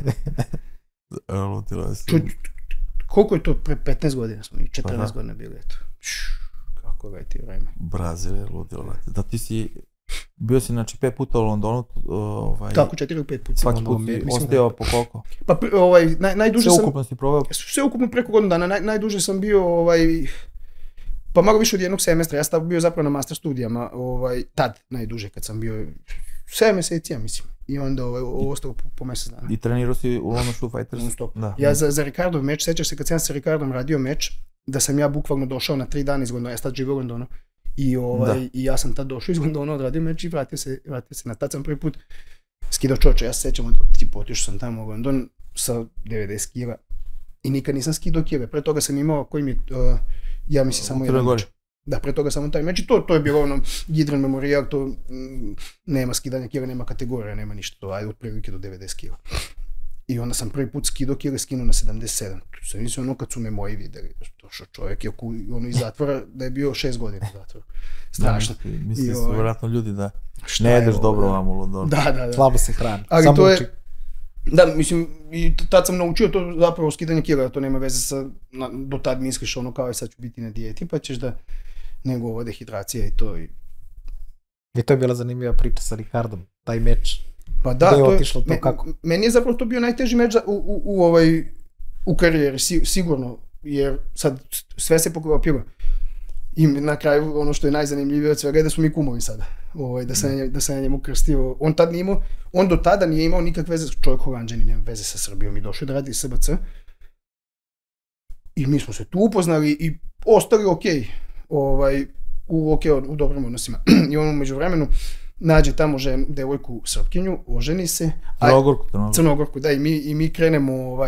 Lutilo je. Koliko je to pre 15 godina smo, 14 godina bili, eto. Kako ga je ti vreme. Brazil je ludilo. Da ti si, bio si znači 5 puta u Londonu. Tako, 4 ili 5 puta. Svaki put si osteo po koliko? Pa najduže sam... Sve ukupno si proveo? Sve ukupno preko godinu dana. Najduže sam bio, pa malo više od jednog semestra. Ja sam bio zapravo na master studijama, tad najduže kad sam bio 7 meseci, ja mislim. I onda ostao po mjesec dana. I trenirao si u London Shoe Fighters? Ja za Ricardov meč, sećaš se kad sam sa Ricardom radio meč, da sam ja bukvalno došao na 3 dana iz Londona, ja sad živio u Londonu. I ja sam tad došao iz Londona, odradio meč i vratio se. Tad sam prvi put skidao čoče, ja se sećam, otišao sam tamo u London sa 90 kila i nikad nisam skidao kile. Pre toga sam imao, koji mi, ja mislim samo jedan meč. Da, pre toga samo taj meč i to je bilo ono Gidron Memorial, to nema skidanja kila, nema kategorija, nema ništa, to ajde otprilike do 90 kila. I onda sam prvi put skidao kile, skinuo na 77. To sam mislio kad su me moji videli. Došao čovjek je iz zatvora, da je bio 6 godina u zatvoru. Strašno. Mislim su vjerojatno ljudi da ne jedeš dobro vam u Londonu. Da. Slabo se hrani. Ali to je, da, mislim, i tad sam naučio to zapravo skidanje kila, to nema veze sa, do tad misliš ono kao sad ću biti na dijeti, pa ćeš nego ova dehidracija i to. I to je bila zanimljiva priča sa Ricardom, taj meč. Pa da, Gde je otišlo to kako? Meni je zapravo to bio najteži meč u karijeri, sigurno, jer sad sve se poklopilo. I na kraju ono što je najzanimljivije od svega je da smo mi kumovi sada, da sam ja njemu krstio. On do tada nije imao nikakve veze, čovjek Holanđani, nema veze sa Srbijom i došao da radi SBC. I mi smo se tu upoznali i ostali u dobrim odnosima. I on umeđu vremenu nađe tamo devojku Srpkinju, oženi se. Crnogorku, da, i mi krenemo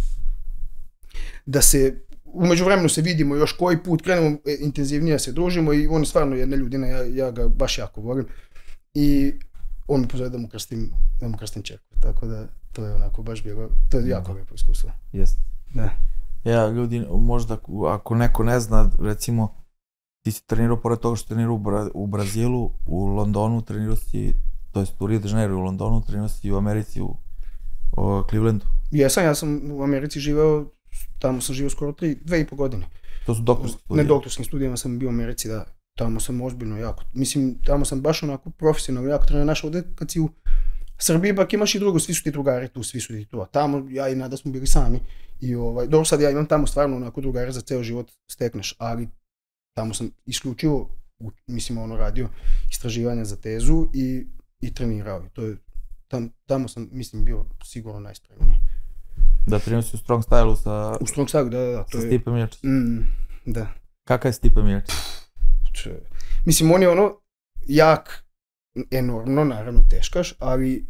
da se, umeđu vremenu se vidimo još koji put, krenemo intenzivnije se družimo i on je stvarno jedna ljudina, ja ga baš jako volim. I on mi pozove da mu krstim čerku, tako da to je onako baš bilo, to je jako lijepo iskustvo. Jeste. Da. Ja, ljudi, možda ako neko ne zna, recimo, ti si trenirao, pored toga što trenirao u Brazilu, u Londonu trenirao si, to jest u Rio de Janeiro u Londonu, trenirao si u Americi, u Clevelandu. Ja sam u Americi živeo, tamo sam živeo skoro 2,5 godine. To su doktorski studije? Na doktorskim studijama sam bio u Americi, da. Tamo sam ozbiljno jako, mislim, tamo sam baš onako profesionalno jako trenirao. Naš ovdje kad si u Srbiji, bak imaš i drugo, svi su ti drugari tu, svi su ti tu, a tamo ja i Nada smo bili sami. I dobro, sad ja imam tamo stvarno onako drugare za ceo život stekneš, ali tamo sam isključivo, mislim, radio istraživanja za tezu i trenirao. I to je, tamo sam, mislim, bio sigurno najspremniji. Da, trenirao si u strong stylu sa... U strong stylu, da. Sa Stipe Mijačićem. Da. Kakav je Stipe Mijačić? Mislim, on je jak, enormno, naravno teškaš, ali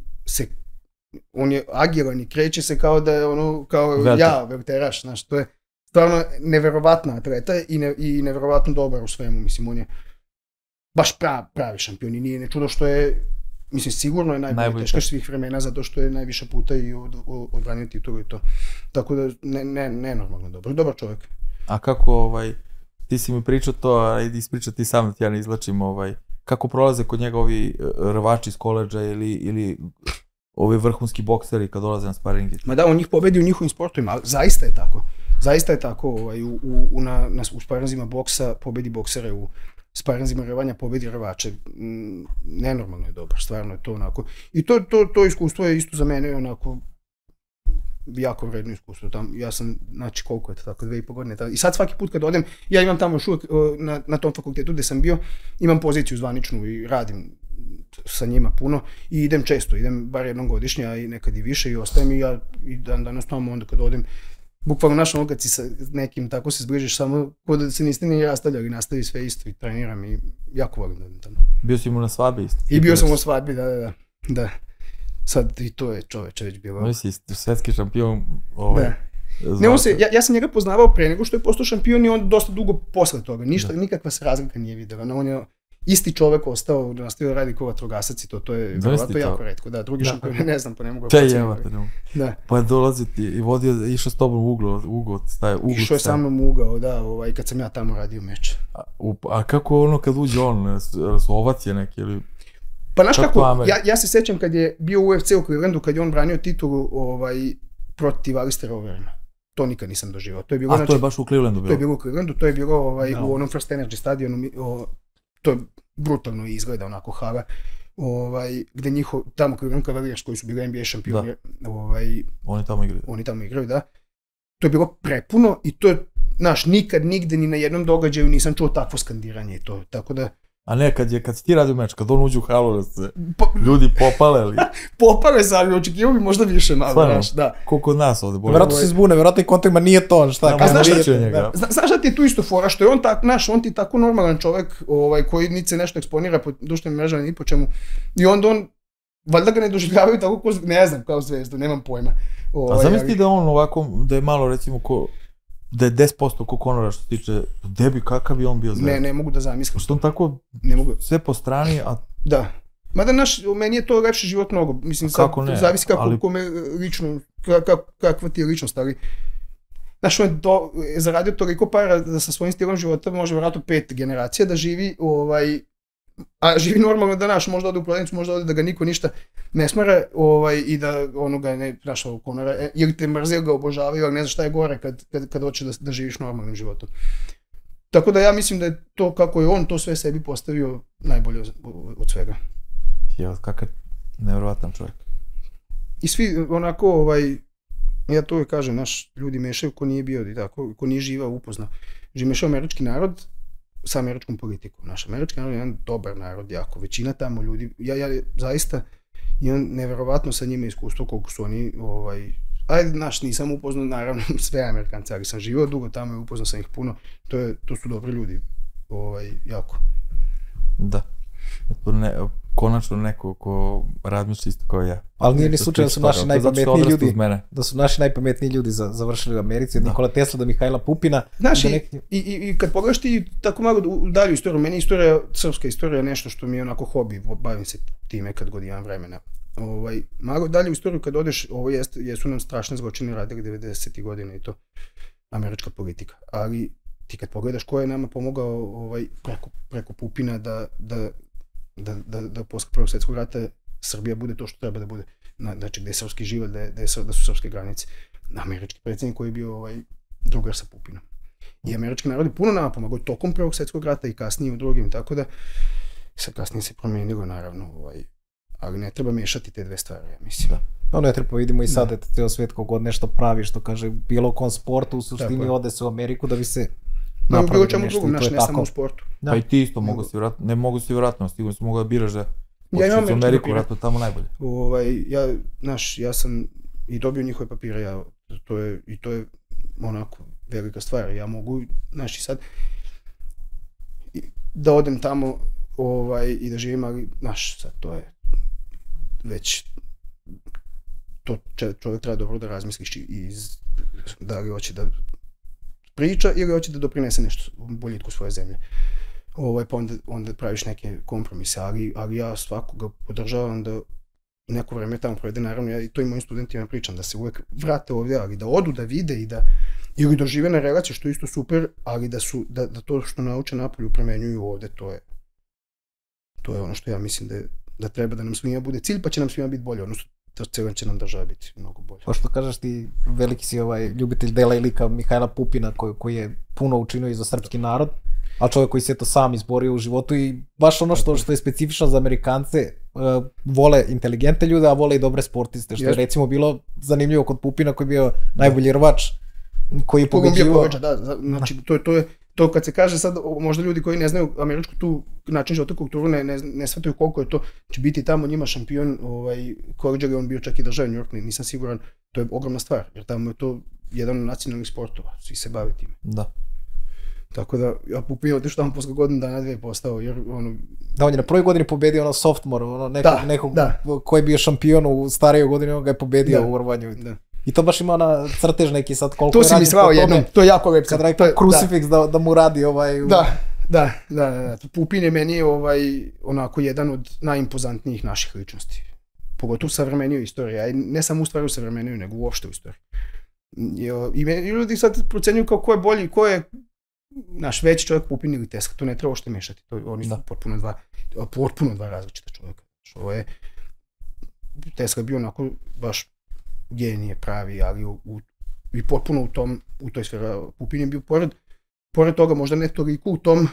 on je agilan i kreće se kao da je velteraš, znaš, to je stvarno neverovatna atleta i neverovatno dobar u svemu, mislim, on je baš pravi šampion i nije ne čudo što je, mislim, sigurno je najbolji teškaš svih vremena zato što je najviše puta i odbranio titulu i to, tako da nenormalno dobar čovjek. A kako, ti si mi pričao to, a ispričao ti sam da ti ja ne izlačim, kako prolaze kod njega ovi rvači iz koleđa ili ovi vrhunski bokseri kad dolaze na sparinge? Ma da, on njih pobedi u njihovim sportovima, ali zaista je tako. Zaista je tako, u sparinzima boksa pobedi boksere, u sparinzima rvanja pobedi rvače. Nenormalno je dobar, stvarno je to onako. I to iskustvo je isto za mene onako jako vredno iskustvo. Ja sam, znači koliko je to tako, 2,5 godine. I sad svaki put kad odem, ja imam tamo još uvijek na tom fakultetu gdje sam bio, imam poziciju zvaničnu i radim sa njima puno i idem često, idem bar jednom godišnje, a i nekad i više i ostajem i ja i danas tamo onda kad odem, bukvalno naš kad si sa nekim tako se zbližiš samo kod da se niste ni rastavljali, nastavi sve isto i treniram i jako volim da odem tamo. Bio si mu na svadbi isto? I bio sam u svadbi, da. Sad i to je čoveče već bilo. No si svetski šampion. Ja sam njega poznavao pre nego što je postao šampion i on dosta dugo posle toga. Nikakva se razlika nije videla. On je isti čovek ostao, nastavio radi kao vatrogasac i to je vjerovatno jako retko. Da, drugi šampion ne znam, pa ne mogu da. Pa dolazi ti i išao s tobom u ugao. Išao je sa mnom u ugao, da, kad sam ja tamo radio meč. A kako kad uđe on, su ovacije neke ili... Pa znaš kako, ja se sećam kad je bio u UFC u Clevelandu, kad je on branio titulu protiv Alistera Overeema. To nikad nisam doživao. To je baš u Clevelandu bilo? To je bilo u Clevelandu, to je bilo u onom First Energy stadionu, to je brutalno izgleda onako hala, gde tamo Cleveland Cavaliers koji su bili NBA šampioni, oni tamo igraju, da. To je bilo prepuno i to je, znaš, nikad nigde ni na jednom događaju nisam čuo takvo skandiranje i to, tako da... A ne, kad si ti radio meč, kad on uđe u halu da se ljudi popale ali... Popale se, ali očekivao bi možda više malo, znaš, da. Ko kod nas ovde. Vjerojatno se zbune, vjerojatno i kontekma nije to, šta? Znaš da ti je tu isto fora, što je on tak, znaš, on ti tako normalan čovek koji niti se nešto eksponira po društvenim mrežama ni po čemu. I onda on, valjda ga ne doživljavaju tako, ne znam, kao zvezdu, nemam pojma. A zamisli da on ovako, da je malo recimo ko... Da je 10% ko Conora što se tiče, debi, kakav bi on bio zvezda? Ne mogu da zamislim. Što on tako sve po strani, a... Da. Mada meni je to lepši život mnogo. Mislim, zavisi kome lično, kakva ti je ličnost, ali... Znaš, on je zaradio toliko para da sa svojim stilom života može vjerojatno 5 generacija da živi, a živi normalno da možda ode u prodavnicu, možda ode da ga niko ništa ne smara i da onoga ne našao Conora, ili te mrze ili ga obožavaju, ali ne znaš šta je gore kad hoće da živiš normalnim životom. Tako da ja mislim da je to kako je on to sve sebi postavio najbolje od svega. Kakav nevjerovatan čovjek. I svi onako, ja to uvijek kažem, naš ljudi mešaju ko nije bio i tako, ko nije živao upoznao. Mešao američki narod sa američkom politikom. Naš američki narod je jedan dobar narod, jako. Većina tamo ljudi, ja zaista imam nevjerovatno sa njima iskustvo koliko su oni, nisam upoznao naravno sve Amerikance, ali sam živio dugo tamo i upoznao sam ih puno. To su dobri ljudi, jako. Da. Konačno neko ko razmišlja isto kao ja. Ali nije ni slučaj da su naši najpametniji ljudi završili u Americi, od Nikola Tesla do Mihajla Pupina. Znaš, i kad pogledaš ti tako malo dalju istoriju, meni srpska istorija je nešto što mi je onako hobi, bavim se time kad god imam vremena. Malo dalje u istoriju kad odeš, jesu nam strašne zločine radili 90. godina i to, američka politika. Ali ti kad pogledaš ko je nama pomogao preko Pupina da posle Prvog svjetskog rata Srbija bude to što treba da bude. Znači gde je srpski život, da su srpske granice. Američki predsjednik koji je bio drugar sa Pupinom. I američki narod je puno nama pomagao tokom Prvog svjetskog rata i kasnije u drugim, tako da sad kasnije se promijenilo naravno, ali ne treba miješati te dve stvari, ja mislim. Ne treba, vidimo i sad da ceo svijet kogod nešto pravi, što kaže bilo kom sportu, u suštini ode se u Ameriku da bi se napravili nešto i to je tako. Ne samo u sportu. Pa i ti isto mogu si vratno, sigurno si mogu da biraš da počeš u Ameriku, vratno tamo najbolje. Ja sam i dobio njihove papire, to je onako velika stvar, ja mogu, i sad da odem tamo i da živim, ali, sad to je već, to čovjek treba dobro da razmisliš da li hoće da priča ili hoće da doprinese nešto boljitku svoje zemlje. Pa onda praviš neke kompromise, ali ja svakoga podržavam da neko vreme tamo provede, naravno ja i to i mojim studentima pričam, da se uvek vrate ovdje, ali da odu, da vide ili da žive na relaciji, što je isto super, ali da to što nauče napolju premenjuju ovdje, to je ono što ja mislim da treba da nam svima bude cilj, pa će nam svima biti bolje, odnosno cijela će nam država biti mnogo bolje. Pošto kažeš ti, veliki si ljubitelj dela i lika Mihajla Pupina koji je puno učinio i za srpski narod, ali čovjek koji se to sam izborio u životu i baš ono što je specifično za Amerikance, vole inteligentne ljude, a vole i dobre sportiste, što je recimo bilo zanimljivo kod Pupina koji je bio najbolji rvač, koji je pobeđivao. Znači to kad se kaže sad, možda ljudi koji ne znaju američku tu način života, kulturu, ne shvataju koliko je to, će biti tamo njima šampion, koleđer je on bio čak i državni New York, nisam siguran, to je ogromna stvar, jer tamo je to jedan od nacionalnih sportova, svi se bave time. Da. Tako da, ja Pupin otišao tamo posle godinu dana dve postao, jer Da, on je na prvoj godini pobedio sophomore, nekog koji je bio šampion u starijoj godini, on ga je pobedio u rvanju. I to baš ima ona crtež neki sad koliko je radim po tome. To je jako lep. Kad radi krucifiks da mu radi Da. Pupin je meni onako jedan od najimpozantnijih naših ličnosti. Pogotovo u savremeniju istoriji, a ne samo u stvari u savremeniju, nego uopšte u istoriji. I ljudi sad procenjuju kao ko je bolji, ko je naš veći čovjek, Pupin ili Tesla, to ne treba uopšte mešati. Oni su potpuno dva različita čovjeka. Tesla je bio onako baš genije pravi, ali i potpuno u toj sferi. Pupin je bio pored toga možda ne toliko u tom,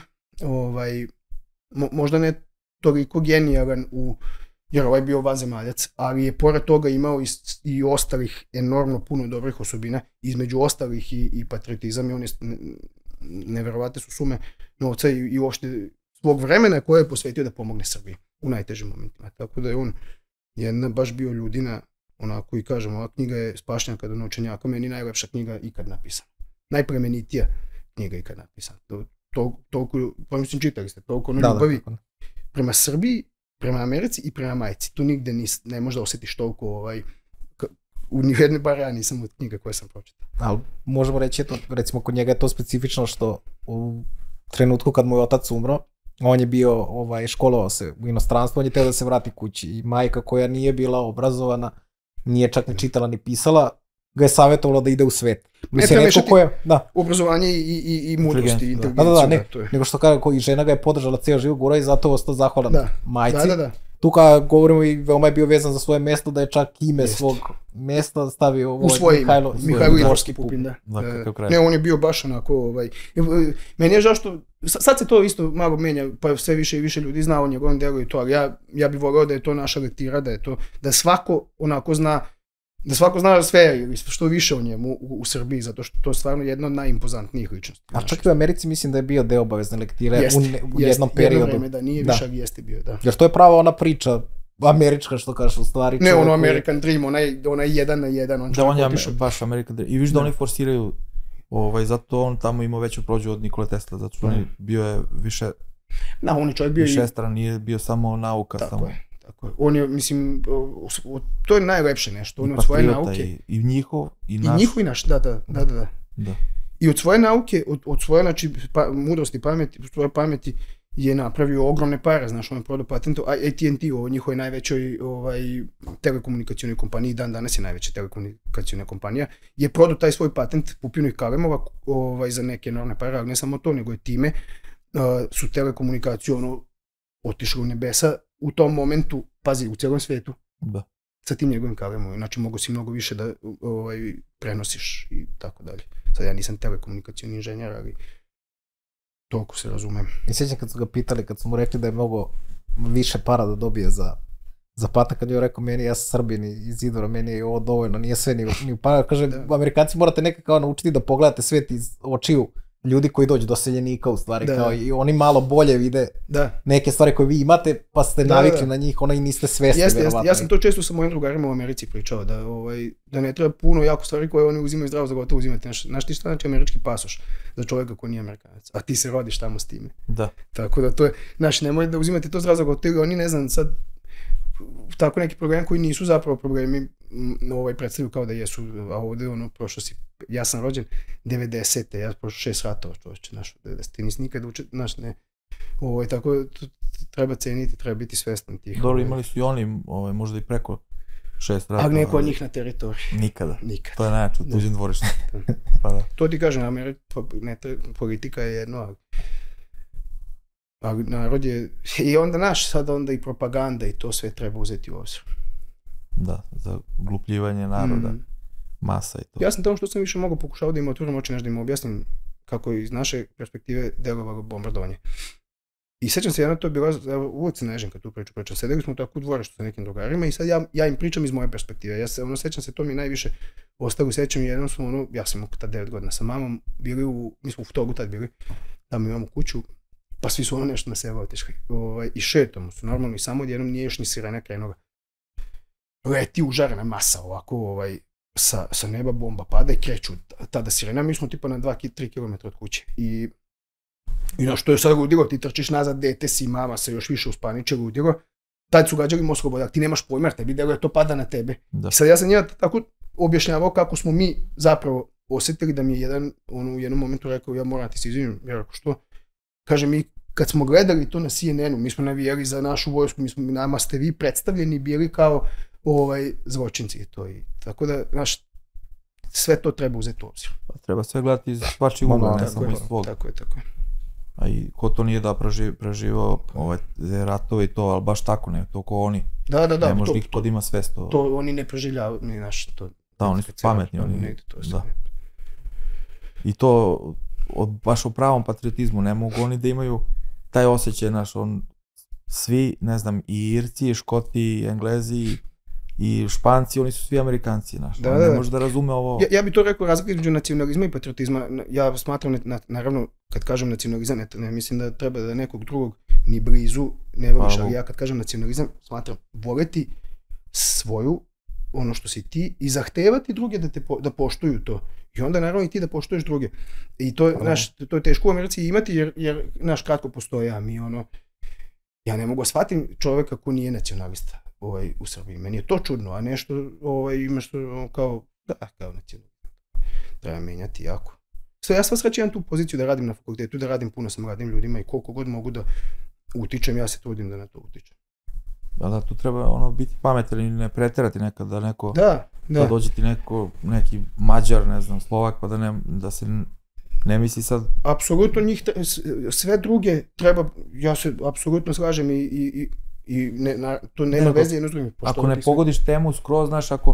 možda ne toliko genijalan jer je bio vanzemaljac, ali je pored toga imao i ostalih enormno puno dobrih osobina, između ostalih i patriotizam, i on je neverovatne su sume novca i uopšte svog vremena koje je posvetio da pomogne Srbiji u najtežim momentima. Tako da je on baš bio ljudina, onako i kažem, ova knjiga je Spašnjaka do naučenjaka, meni najlepša knjiga ikad napisana. Najplemenitija knjiga ikad napisana. Toliko, pa mislim čitali ste, toliko ljubavi prema Srbiji, prema Americi i prema majci. Tu nigde ne možda osjetiš toliko u nijedne, bar ja nisam od knjiga koje sam pročitao. Ali možemo reći, recimo kod njega je to specifično što u trenutku kad mu je otac umro, on je bio, školovao se u inostranstvu, on je teo da se vrati kući i majka koja nije bila obrazovana, nije čak ni čitala ni pisala, ga je savjetovala da ide u svet. Ne treba mešati obrazovanje i mudrost i inteligenciju. Nego što kaže, i žena ga je podržala cijel život gura i zato ostao zahvalan majci. tu kad govorimo i veoma je bio vezan za svoje mesto, da je čak ime Jeste. svog mesta stavio U svoje ime, Mihajlo Ivorski Pupin, da. Ne, on je bio baš onako, meni je žao što, sad se to isto malo menja, pa sve više i više ljudi zna o njegovom delu i to, ali ja bih volio da je to naša lektira, da je to, da svako onako zna, da svako zna sve ili što više o njemu u Srbiji, zato što to je stvarno jedna od najimpozantnijih ličnosti. A čak i u Americi mislim da je bio deo obavezne lektire u jednom periodu. Jedno vreme, da, nije više, ali jeste bio, da. Jer to je prava ona priča, američka što kažeš u stvari. Ne, ono American Dream, onaj 1 na 1. Da, on je baš American Dream. I viš da oni forsiraju, zato on tamo imao veću prođu od Nikole Tesla, zato što on bio je više... Da, on je čovjek bio višestran, nije bio samo nauka. Tako je. On je, mislim, to je najlepše nešto, on je od svoje nauke. I njihov, i naš. I njihov i naš, da. I od svoje nauke, od svoje, znači, mudrosti, svoje pameti je napravio ogromne pare, znaš, on je prodao patent, AT&T, o njihovoj najvećoj telekomunikacionoj kompaniji, dan danas je najveća telekomunikacijona kompanija, je prodao taj svoj patent Pupinu i Kalemova za neke enormne pare, ali ne samo to, nego je time su telekomunikaciju otišli u nebesa u tom momentu, pazi, u cijelom svijetu. Da. Sa tim njegovim Kalemovom, znači mogu si mnogo više da prenosiš i tako dalje. Sad ja nisam telekomunikacijni inženjer, ali toliko se razumem. I sjećam kad su ga pitali, kad su mu rekli da je mnogo više para da dobije za patak, kad je rekao meni, ja sam Srbin iz Idvora, meni je ovo dovoljno, nije sve ni u para. Kaže, Amerikanci morate nekako kao naučiti da pogledate svijet iz očiju ljudi koji dođu do seljenika u stvari, kao i oni malo bolje vide neke stvari koje vi imate, pa ste navikli na njih, ono i niste svjesni. Ja sam to često sa mojim drugarima u Americi pričao, da ne treba puno jako stvari koje oni uzimaju zdravo za gotovo uzimati. Znaš ti šta znači američki pasoš za čovjeka koji nije Amerikanac, a ti se rodiš tamo s time. Da. Tako da to je, znaš, nemoj da uzimate to zdravo za gotovo, oni ne znam sad, tako neki problemi koji nisu zapravo problemi predstavljaju kao da jesu, a ovdje prošlo si, ja sam rođen 90. ja prošlo 6 ratova, čovječe, znaš, 90. nisi nikad učet, znaš, ne, tako treba ceniti, treba biti svjestan tih. Dobro, imali su i oni, možda i preko 6 ratova. Ali neko od njih na teritoriji. Nikada. To je najjače, u tuđem dvorištu. To ti kažem, politika je jedno, ali narod je, i onda naš, sad onda i propaganda i to sve treba uzeti u obzir. Da, za glupljivanje naroda, masa i to. Ja sam tamo što sam više mogao pokušao da im otvorim oči, nešto da im objasnim kako je iz naše perspektive delovalo bombardovanje. I sećam se, to je bilo, uvijek se nežem kad tu pričam, sedeli smo tako u dvorištu sa nekim drugarima i sad ja im pričam iz moje perspektive. Sećam se, to mi najviše ostalo, sećam jednom smo, ja sam tad 9 godina sa mamom, mi smo u Togu tad bili, tamo imamo kuću, pa svi su nešto na sebe otišli. I šetamo su normalno i samo odjednom nije još ni sirena krenula. Leti užarena masa ovako, sa neba bomba pada i kreću tada sirena, mi smo tipa na 2-3 km od kuće. I što je sad ludilo, ti trčiš nazad, dete si, mama se još više uspaniče, ludilo. Tad su gađali mozgobodak, ti nemaš pojma, tebi deluje to pada na tebe. I sad ja sam njima tako objašnjavao kako smo mi zapravo osjetili da mi je jedan, u jednom momentu rekao, ja moram ti se izvinim, jer ako što, kaže mi, kad smo gledali to na CNN-u, mi smo navijali za našu vojsku, nama ste vi predstavljeni bili kao zločinci. Tako da, znaš, sve to treba uzeti u obzir. Treba sve gledati iz svačijeg ugla, ne samo iz svog. Tako je. A i ko to nije da preživao ratove i to, ali baš tako, ne, to ko oni. Da. Ne može nikto da ima svest. To oni ne preživljavaju, znaš, to. Da, oni su pametni, oni. Da. I to, baš u pravom patriotizmu, ne mogu oni da imaju taj osjećaj, znaš, svi, ne znam, i Irci, i Škoti, i Englezi, i Španci, oni su svi Amerikanci, znaš, ne može da razume ovo. Ja bih to rekao razlika između nacionalizma i patriotizma. Ja smatram, naravno, kad kažem nacionalizam, ne mislim da treba da nekog drugog ni blizu ne voliš, ali ja kad kažem nacionalizam, smatram voleti svoju, ono što si ti, i zahtevati druge da poštuju to. I onda naravno i ti da poštuješ druge. I to, znaš, to je teško u Americi imati jer naš kratko postoje, a mi ja ne mogu shvatiti čovjeka ko nije nacionalista u Srbiji. Meni je to čudno, a nešto ima što kao nacionalista. Treba menjati jako. Ja sva sreća imam tu poziciju da radim na fakultetu, da radim puno sa mladim ljudima i koliko god mogu da utičem, ja se trudim da na to utičem. Da, tu treba biti pametan i ne preterati nekad da neko, da dođe ti neki Mađar, ne znam, Slovak, pa da se ne misli sad... Apsolutno njih, sve druge treba, ja se apsolutno slažem I to nema veze jedno s drugim. Ako ne pogodiš temu skroz, znaš, ako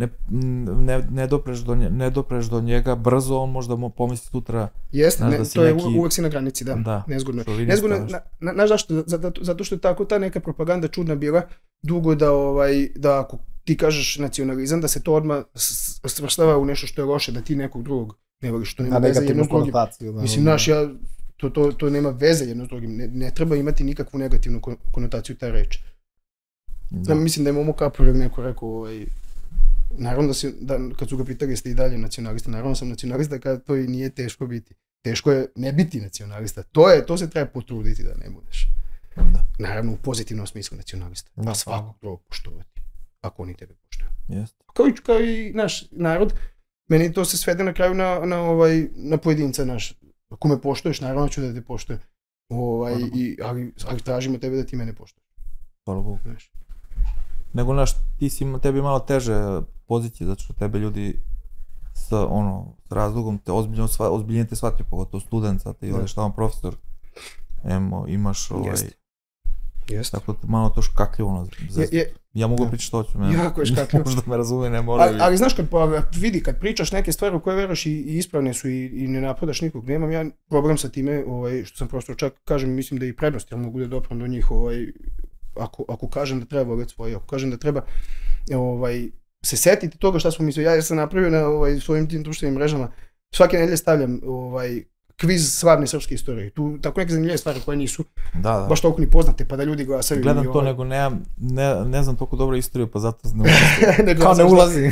ne dopreš do njega brzo, on možda pomisli sutra. Jeste, to je uvek si na granici, da. Nezgodno. Znaš zašto? Zato što je tako ta neka propaganda čudna bila dugo da ako ti kažeš nacionalizam, da se to odmah svrstava u nešto što je loše, da ti nekog drugog ne voliš, što nema veze jedno s drugim. Mislim, znaš, to nema veze jedno s drugim, ne treba imati nikakvu negativnu konotaciju ta reč. Mislim da je Momo Kapor neko rekao, naravno da kad su ga pitali jeste i dalje nacionalista, naravno sam nacionalista kad to i nije teško biti. Teško je ne biti nacionalista, to se treba potruditi da ne budeš. Naravno u pozitivnom smislu nacionalista, a svakog drugog poštovati, ako oni tebe poštuju. Kao i naš narod, meni to se svede na kraju na pojedinca naš. Ako me poštuješ, naravno ću da te poštujem, ali tražim od tebe da ti mene poštuješ. Hvala Bogu. Nego, znaš, tebi malo teže pozicije, zato što tebe ljudi s razlogom ozbiljnije te shvatio, pogotovo student, sad ti odeš tamo profesor, imaš tako malo to škakljivo. Ja mogu pričati što ću, jako je škakljivo. Možda me razume, ne mora. Ali znaš, kad pričaš neke stvari u koje veraš i ispravne su i ne napadaš nikog, nemam ja problem sa time, što sam profesor, čak kažem, mislim da i prednost, jer mogu da doprem do njih, ako kažem da treba voljeti svoje, ako kažem da treba se setiti toga šta smo mislili. Ja sam napravio na svojim tim društvenim mrežama, svake nedelje stavljam kviz slavne srpske istorije. Tu tako neke zanimljive stvari koje nisu baš toliko ni poznate, pa da ljudi glasaju. Gledam to, nego ne znam toliko dobro istoriju, pa zato kao ne ulazi.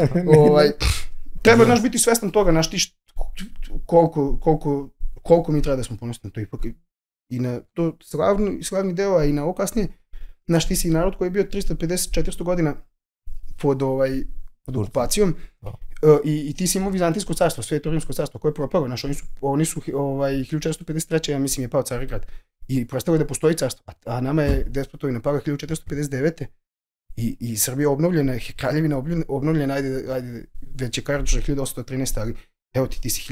Treba naš biti svestan toga, naš ti koliko mi treba da smo ponosni na to ipak. I na to slavni deo, a i na ovo kasnije, naš ti si narod koji je bio 350-400 godina pod okupacijom i ti si imao Vizantijsko carstvo, Sveto Rimsko carstvo koje je propalo, znaš, oni su 1453. ja mislim je pao Carigrad i prestalo je da postoji carstvo, a nama je despotovina pala 1459. I Srbija obnovljena, Kraljevina obnovljena, ajde, već je Karadža 1813, ali evo ti si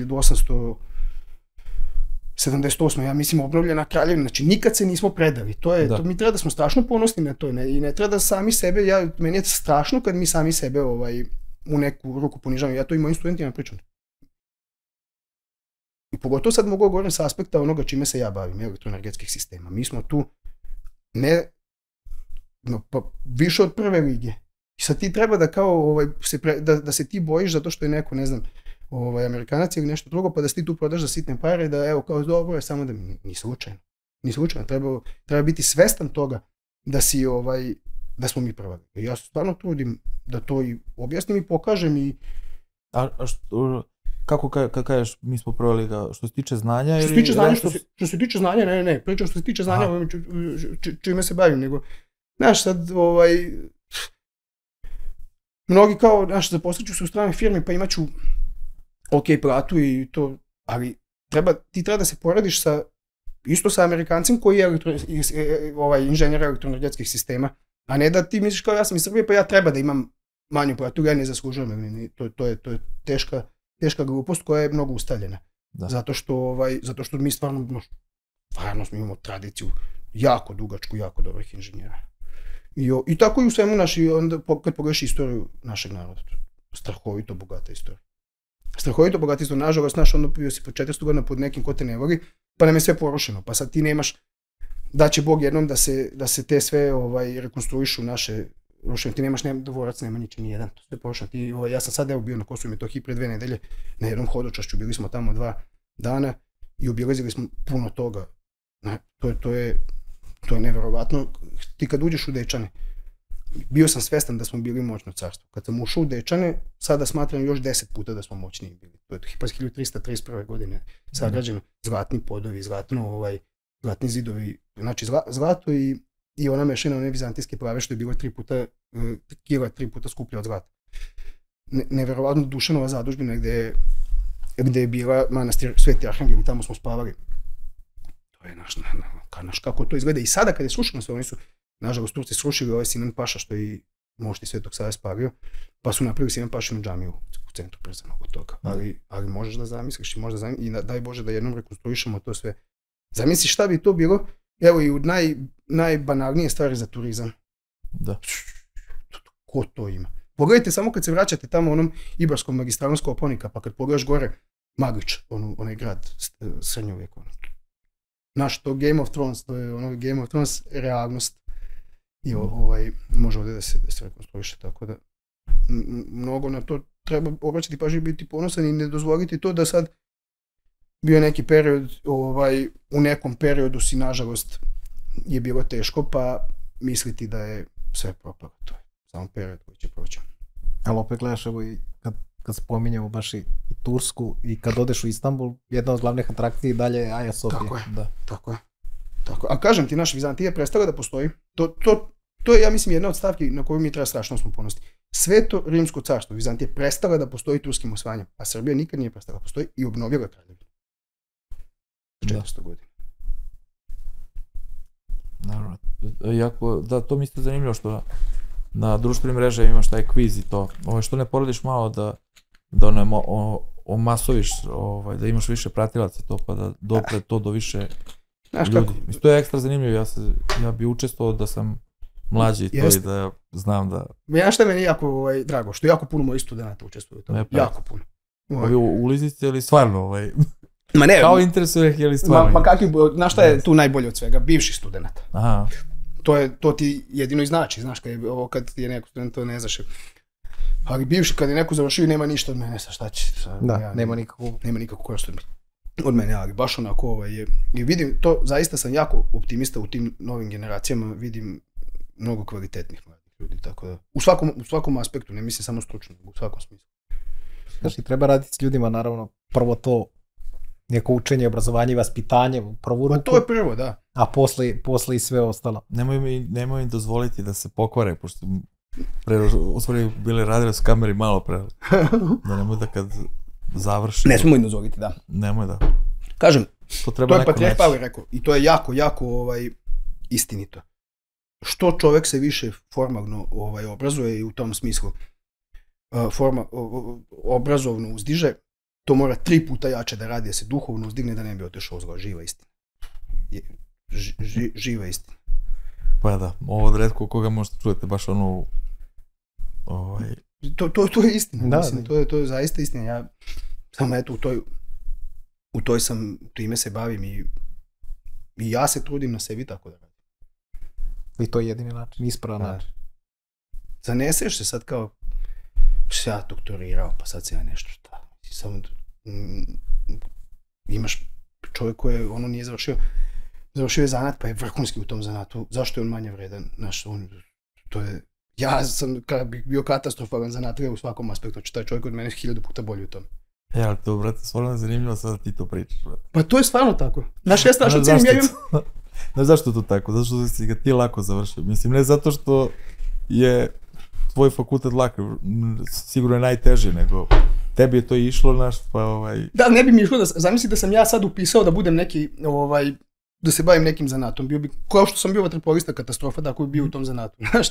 1878. ja mislim obnovljena Kraljevina, znači nikad se nismo predali, to mi treba da smo strašno ponosni na to i ne treba da sami sebe, meni je strašno kad mi sami sebe u neku ruku ponižavamo, ja to i mojim studentima pričam. I pogotovo sad mogu govorim sa aspekta onoga čime se ja bavim, elektroenergetskih sistema. Mi smo tu više od prve lige. I sad ti treba da kao da se ti bojiš zato što je neko, ne znam, Amerikanac ili nešto drugo, pa da si ti tu prodaš za sitne pare, da evo kao dobro je, samo da ni slučajno. Ni slučajno, treba biti svestan toga da si da smo mi prva. Ja se stvarno trudim da to i objasnim i pokažem i... Kako kad kažeš mi smo prva liga, što se tiče znanja ili... Što se tiče znanja, ne, pričam što se tiče znanja, čime se bavim, nego... Znaš, sad, mnogi kao, znaš, zaposliću se u stranoj firmi, pa imaću ok platu i to, ali ti treba da se poradiš isto sa Amerikancem koji je inženjer elektroenergetskih sistema, a ne da ti misliš kao ja sam iz Srbije pa ja treba da imam manju platu, ja ne zaslužujem, to je teška glupost koja je mnogo ustaljena, zato što mi stvarno imamo tradiciju jako dugačku, jako dobrih inženjera. I tako i u svemu kad pogledaš istoriju našeg naroda, strahovito bogata istorija. Strahovito bogata istorija, nažalost, onda bio si po 400 godina pod nekim ko te ne voli, pa nam je sve porušeno, pa sad ti nemaš, da će Bog jednom da se te sve rekonstruišu naše rušenje, ti nemaš dvorac, nema ni jedan, to sve porušeno. Ja sam sad bio na Kosovu i Metohiji pre 2 nedelje, na jednom hodočašću, bili smo tamo 2 dana i obilazili smo puno toga. To je neverovatno. Ti kad uđeš u Dečane, bio sam svestan da smo bili moćno carstvo. Kad sam ušao u Dečane, sada smatram još 10 puta da smo moćniji bili. To je 1331. godine sagrađeno. Zlatni podovi, zlatni zidovi, znači zlato i ona mešina one vizantijske plave što je bilo 3 puta skuplja od zlata. Neverovatno Dušanova zadužbina gde je bila manastir Sveti Arhangel i tamo smo spavali. To je naš kako to izgleda. I sada kad je srušeno sve, oni su, nažalost, Turci srušili Sinan Paša što je mošti Svetog Save spalio, pa su napravili Sinan Pašinu džamiju u centru Przana od toga. Ali možeš da zamisliš i daj Bože da jednom rekonstruišemo to sve. Zamisliš šta bi to bilo evo i u najbanalnije stvari za turizam. Da. Ko to ima? Pogledajte samo kad se vraćate tamo onom Ibarskom magistralom Kopaonika, pa kad pogledaš gore Maglić, onaj grad srednjovjeka. Naš to Game of Thrones, to je ono Game of Thrones realnost. I može ovdje da se rekonstruiše, tako da mnogo na to treba obraćati pažnju, biti ponosan i ne dozvoliti to da sad bio neki period, u nekom periodu si nažalost je bilo teško, pa misliti da je sve propalo. To je samo period koji će proći. Ali opet gledaš, evo i kad spominjamo baš i Tursku i kad odeš u Istanbul, jedna od glavnih atrakcija dalje je Hagia Sophia. Tako je. A kažem ti, naš Vizantija je prestala da postoji. To je, ja mislim, jedna od stavki na koju mi treba strašno smo ponosni. Sveto Rimsko carstvo Vizantije prestala da postoji turskim osvajanjem, a Srbija nikad nije prestala da postoji i obnovila kraljevinu. 400 godina. Naravno. Da, to mi isto zanimljivo što na društvenim mrežama imaš taj kviz i to. Što ne porodiš malo da omasoviš, da imaš više pratilaca to, pa da dopre to do više ljudi. Mislim, to je ekstra zanimljivo, ja bi učestvovao da sam mlađi i to i da znam da... Ja šta meni jako drago, što jako puno mojih studenta učestvuju u tome, jako puno. Ovi ulizice ili stvarno, Ma ne, kao interesuje ih je li stvarno? Ma kakvi, znaš šta je tu najbolje od svega? Bivši studenta. Aha. To ti jedino i znači, znaš, kad ti je neko student, to ne znaš. Ali bivši, kad je neko završio, nema ništa od mene, šta će? Da, nema nikakvu korist od mene, ali baš onako i vidim to, zaista sam jako optimista u tim novim generacijama, vidim mnogo kvalitetnih mladih ljudi, tako da, u svakom aspektu, ne mislim samo stručno, u svakom smislu. Znači, treba raditi s ljudima, naravno, prvo to neko učenje, obrazovanje i vaspitanje u prvu ruku. Pa to je prvo, da. A posle i sve ostalo. Nemoj im dozvoliti da se pokvare, pošto bile radile su kameri malo pre. Da nemoj da kad završi... Ne smemo im dozvoliti, da. Nemoj da. Kažem, to je Patrijah Pavle rekao i to je jako, jako istinito. Što čovjek se više formalno obrazuje i u tom smislu obrazovno uzdiže, to mora 3 puta jače da radi, da se duhovno uzdigne, da ne bi otišao zlo. Živa istina. Živa istina. Pa da, ovo od retko koga možete čujete, baš ono... To je istina, da, mislim, to je zaista istina. Ja samo eto u toj sam, time se bavim i ja se trudim na sebi tako da radim. I to je jedini način, ispravan način. Zaneseš se sad kao, što ja doktorirao, pa sad se ja nešto šta. Samo imaš čovjek koji nije završio je zanat, pa je vrhunski u tom zanatu. Zašto je on manje vredan? Ja sam bio katastrofalan zanatlija u svakom aspektu, znači taj čovjek od mene 1000 puta bolji u tom. Ali to, brate, stvarno je zanimljivo sad da ti to pričaš, brate. Pa to je stvarno tako. Znaš, ja strašno cijenim, ja imam... Znaš zašto to tako? Zato što si ga ti lako završio. Mislim, ne zato što je tvoj fakultet lak, sigurno je najteži, nego tebi je to išlo, znaš, pa Da, ne bi mi išlo, zamisli da sam ja sad upisao da budem neki, da se bavim nekim zanatom. Bio bi, kao što sam bio vaterpolista katastrofa, tako bi bio u tom zanatu. Znaš,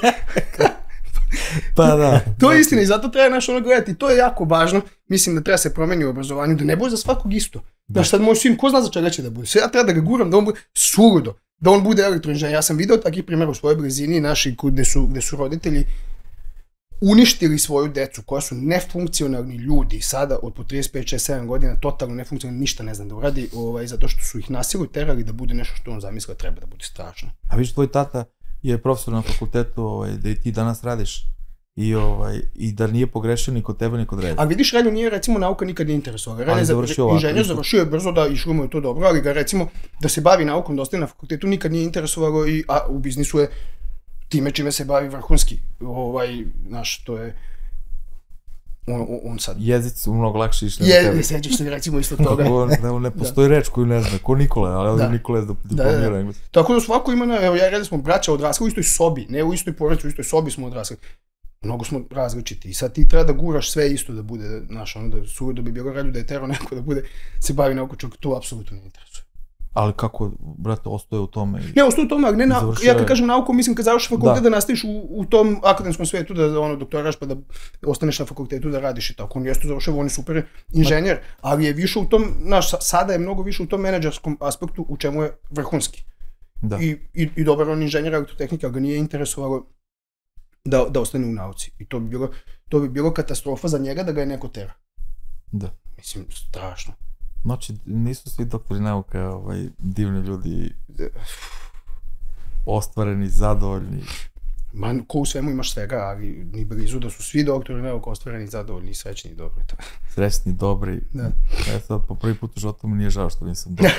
Pa da. To je istina i zato treba gledati. To je jako važno. Mislim da treba se promeni u obrazovanju, da ne bude za svakog isto. Znaš, sad moj sin, ko zna za čega će da bude? Sve ja treba da ga guram, da on bude suludo, da on bude elektroinženjer. Ja sam video takih primjera u svojoj blizini naši gde su roditelji uništili svoju decu, koja su nefunkcionalni ljudi, sada od po 35-67 godina, totalno nefunkcionalni, ništa ne znam da uradi, zato što su ih nasilu terali da bude nešto što on zamislio treba da bude strašno. A viš, tvoj tata je profesor na fakultetu, da i ti danas radiš i da nije pogrešio ni kod tebe ni kod Reda. A vidiš, Relju nije, recimo, nauka nikad nije interesovala. Relju je inženjer, završio je brzo, da, išlo mu je to dobro, ali ga, recimo, da se bavi naukom, da ostaje na fakultetu, nikad nije interesovalo, a u biznisu je time čime se bavi vrhunski. Znaš, to je... On sad... Jezici su mnogo lakši išli na tebe. Sećaš se, recimo, isto toga. Ne postoji reč koju ne zna, ko Nikola, ali Nikola je diplomira engleski. Tako da svako ima, evo ja Reda smo braća odrasli u istoj sobi, ne u istoj porodici, u istoj sobi smo odrasli. Mnogo smo različiti i sad ti treba da guraš sve isto da bude, znaš, ono da suludo bi bilo Relju da je terao neko da bude, se bavi naukom, čovjek, to apsolutno ne interesuje. Ali kako, brate, ostaje u tome? Ne, ostaje u tome, ali ne ja kad kažem nauku, mislim kad završiš fakultet da nastaviš u tom akademskom svijetu, da doktoriraš pa da ostaneš na fakultetu da radiš i tako. On jeste završio, on je super inženjer, ali je više u tom, sada je mnogo više u tom menadžerskom aspektu u čemu je vrhunski. Da. I dobar on inženjer elektrotehnike, ali ga nije interesovalo da ostane u nauci. I to bi bilo katastrofa za njega da ga je neko tera. Da. Mislim, strašno. Znači, nisu svi doktori nauke divni ljudi, ostvareni, zadovoljni. Man, ko u svemu imaš svega, ali ni blizu da su svi doktori nauka ostvareni, zadovoljni, srećni i dobri. Srećni, dobri. Da. Sad po prvi put u životu mi nije žao što nisam dobar.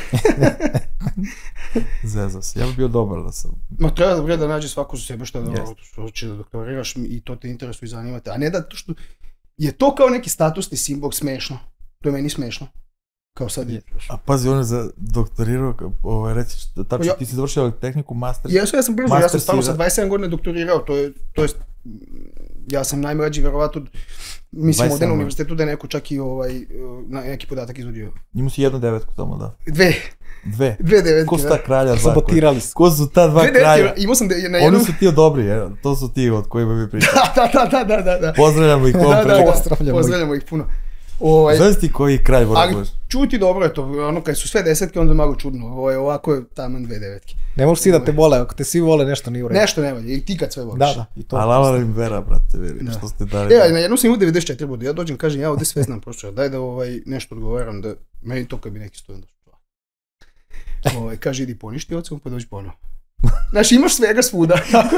Zezao se. Ja bih bio dobar da sam. Ma treba da nađe svako za sebe što hoće da doktoriraš i to te interesuje i zanimate. A ne da to što je to kao neki statusni simbol smešno. To je meni smešno. Kao sad je. A pazi, on je za doktorirao, reći, tačno ti si završio tehniku, master. Ja sam brzo, ja sam stvarno sa 27 godina doktorirao, to je, ja sam najmlađi, verovatno, mislim ovdje na univerzitetu da je neko čak i neki podatak izvodio. Njemu si 1,9 tamo, da. Dve devetke. Ko su ta kralja dva? Sabotirali su. Ko su ta dva kralja? Imao sam na jednom... Oni su ti dobri, to su ti od kojima bi pričali. Da. Pozdravljamo ih ovom prilikom. Pozdravljamo ih puno. Znaš ti koji kralj mora budeš? Čuti dobro je to, ono kad su sve desetke onda je malo čudno, ovako je taman 2 devetke. Ne možeš svi da te vole, ako te svi vole nešto nije u redu. Nešto ne valja, i ti kad sve voliš. Da, i to. A lala im vera, brate, veri, što ste dali. Na jednom sam imao 94 bude, ja dođem, kažem, ja ovdje sve znam profesor, daj da nešto odgovaram, da meni to kad bi neki student došao. Kaže, idi poništi ocem, pa dođi ponovo. Znači, imaš svega svuda.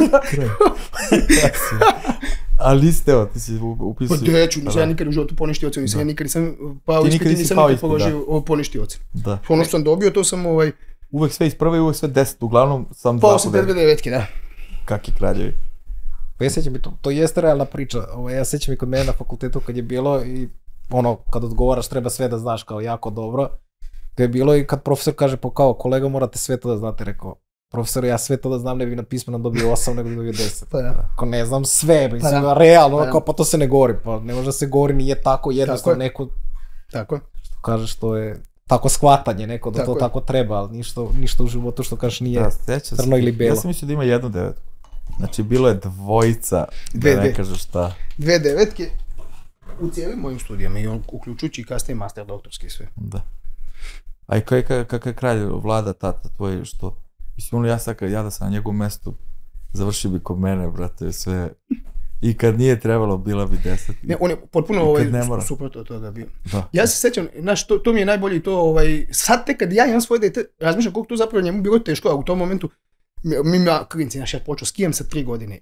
Ali niste, ti si upisao... Pa deću, nisam ja nikad u životu poništio ocen, ja nikad nisam pao ispit i nisam nikad položio poništio ocen. Ono što sam dobio, to sam Uvek sve iz prve i uvek sve 10, uglavnom sam 2 po 9. Pa 2 devetke, da. Kaki kraljevi. Pa ja sjećam, to jeste realna priča, ja sjećam i kod mene na fakultetu kad je bilo i kad odgovaraš treba sve da znaš kao jako dobro. Kad je bilo i kad profesor kaže pa kao kolega morate sve to da znate, rekao profesor, ja sve to da znam, ne bi na pismeno dobio 8, nego bi dobio 10. Pa ja. Ako ne znam sve, mislim, realno, pa to se ne govori, pa ne može da se govori, nije tako jednostavno neko... Tako je. Što kažeš, to je tako shvatanje neko, da to tako treba, ali ništa u životu što kažeš nije crno ili belo. Ja sam mislio da ima 1,9. Znači, bilo je dvojica, da ne kažeš šta. 2 devetke u cijelim mojim studijama, i uključujući i kasnije master, doktorski i sve. Da. A i kakav je kralj vlada tata tvoj, što... Mislim, ja da sam na njegovom mestu, završio bi kod mene, brate, sve. I kad nije trebalo, bila bi 10. Ne, on je potpuno suprotno od toga bio. Da. Ja se sjećam, znaš, to mi je najbolje to, sad tek kad ja imam svoje dete, razmišljam koliko to zapravo njemu bilo teško, a u tom momentu, mi klinci, znaš, ja počeo skijem sa 3 godine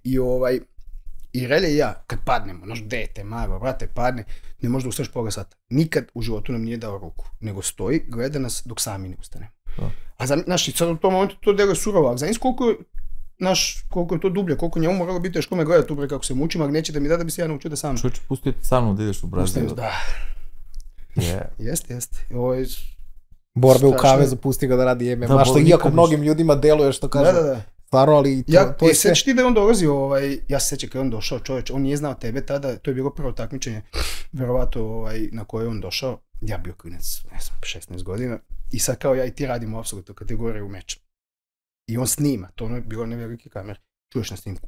i Relja i ja, kad padnemo, naš dete, malo, brate, padne, ne može da ustaš pola sata. Nikad u životu nam nije dao ruku, nego stoji, gleda nas dok sami ne ustanemo. A znaš, sad u tom momentu to deluje surovo, ali znaš koliko je to dublje, koliko njemu moralo biti teško me gledati tu kako se mučim, ali neće da mi da bi se ja naučio da sam. Čovječe, pustiti sa mnom da ideš u Brazil. Da. Jeste. Borbe u kavezu, pusti ga da radi MMA, što iako mnogim ljudima deluje što kaže. Da. Stvarno, ali to je sve. Sjećaš ti da je on dolazi, ja se sjećam kad je on došao, čovječ, on nije znao tebe tada, to je bilo prvo takmičenje, verovatno na koje je on došao, ja bio klinac, ne znam, 16 godina, i sad kao ja i ti radimo apsolutno kategoriju meča. I on snima, to je bilo na velike kamere, čuješ na snimku,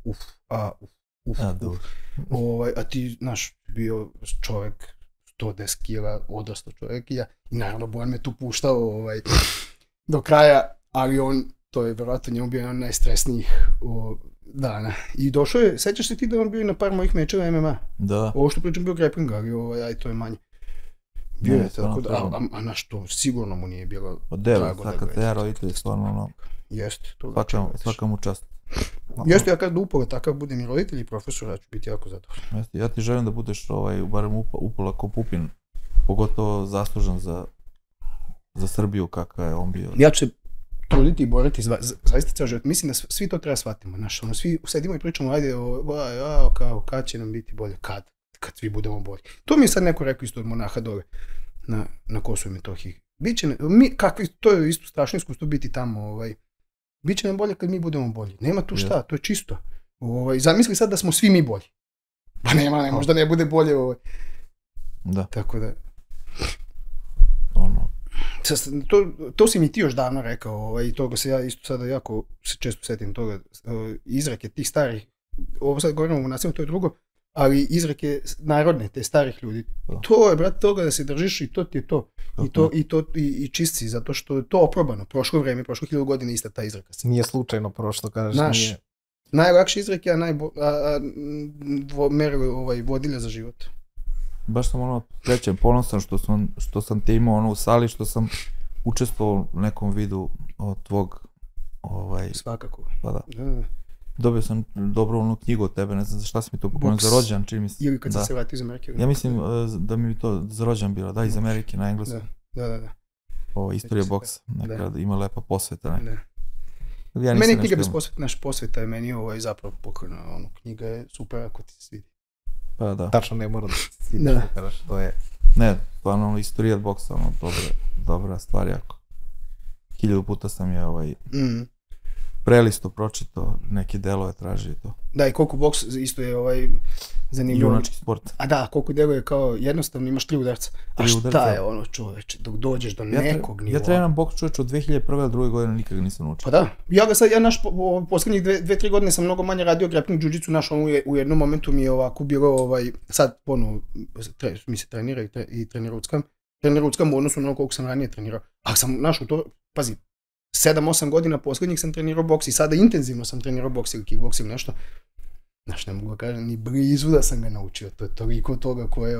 a ti, znaš, bio čovjek 110 kila, odrastao čovjek i naravno Bojan me tu puštao do kraja, ali on, to je vjerojatno njemu bio jedan najstresnijih dana. I došao je, sjećaš se ti da on bio i na par mojih mečeva MMA? Da. Ovo što pričam bio grappling, ali to je manje. Bio je tako da, a naš to sigurno mu nije bilo drago da gleda. Te roditelji stvarno ono... Jeste, to svaka mu čast. Jeste, ja kad da upola takav budem i roditelj i profesor, ja ću biti jako zadovoljan. Jeste, ja ti želim da budeš barem upola ko Pupin, pogotovo zaslužan za Srbiju kakav je on bio. Ja ću se truditi i boriti zaista ceo život. Mislim da svi to treba shvatimo. Svi sedimo i pričamo, ajde, kad će nam biti bolje, kad svi budemo bolji. To mi je sad neko rekao isto od monaha dole na Kosovu i Metohiji. To je isto strašno iskustvo biti tamo. Biće nam bolje kad mi budemo bolji. Nema tu šta, to je čisto. Zamisli sad da smo svi mi bolji. Pa ne možda ne bude bolje. Da. Tako da... To si mi ti još davno rekao i toga se ja isto sada jako se često setim toga izreke tih starih, ovo sad govorimo u nasilju, to je drugo, ali izreke narodne, te starih ljudi. Da. To je, brat, toga da se držiš i to ti je to. I čist zato što je to oprobano. Prošlo vreme, prošlo 1000 godina ista ta izreka. Nije slučajno prošlo, kažeš. Znaš, Nije... najlakše izreke, merilo vodilja za život. Baš sam trećem ponosan što sam te imao u sali, što sam učestvovao u nekom vidu od tvog Svakako. Pa da. Dobio sam dobrovoljnu knjigu od tebe, ne znam za šta si mi to poklonio, za rođan, čini mi se. Ili kad sam se vratio iz Amerike. Ja mislim da mi to za rođan bilo, da, iz Amerike na engleskom. Da. Ovo, istorija boksa, nekada ima lepa posveta. Ja meni je knjiga bez posveta, naš posveta je meni zapravo pokrena, knjiga je super ako ti se svidi. Pa da. Tačno ne mora da se svidi, kažeš, to je... Ne, stvarno, istorija boksa, dobra stvar jako. 1000 puta sam je prelisto pročitao, neke delove tražio to. Da, i koliko boks isto je zanimljivo. Junački sport. A da, koliko deluje kao jednostavno, imaš 3 udarca. A šta je čoveče, dok dođeš do nekog nivoa? Ja treniram boks čoveče od 2001. ili 2002. godine, nikada nisam naučio. Pa da, ja naš posljednjih 2-3 godine sam mnogo manje radio grappling jiu-jitsu, naš u jednom momentu mi je ovako bilo, sad ponovo mi se trenira i treniruckam u odnosu na ono koliko sam ranije trenirao. Ali sam našao to, pazi, 7-8 godina posljednjih sam trenirao boks i sada intenzivno sam trenirao boks ili kickboks ili nešto. Znaš, ne mogu ga kažem, ni blizu da sam ga naučio, to je toliko toga koje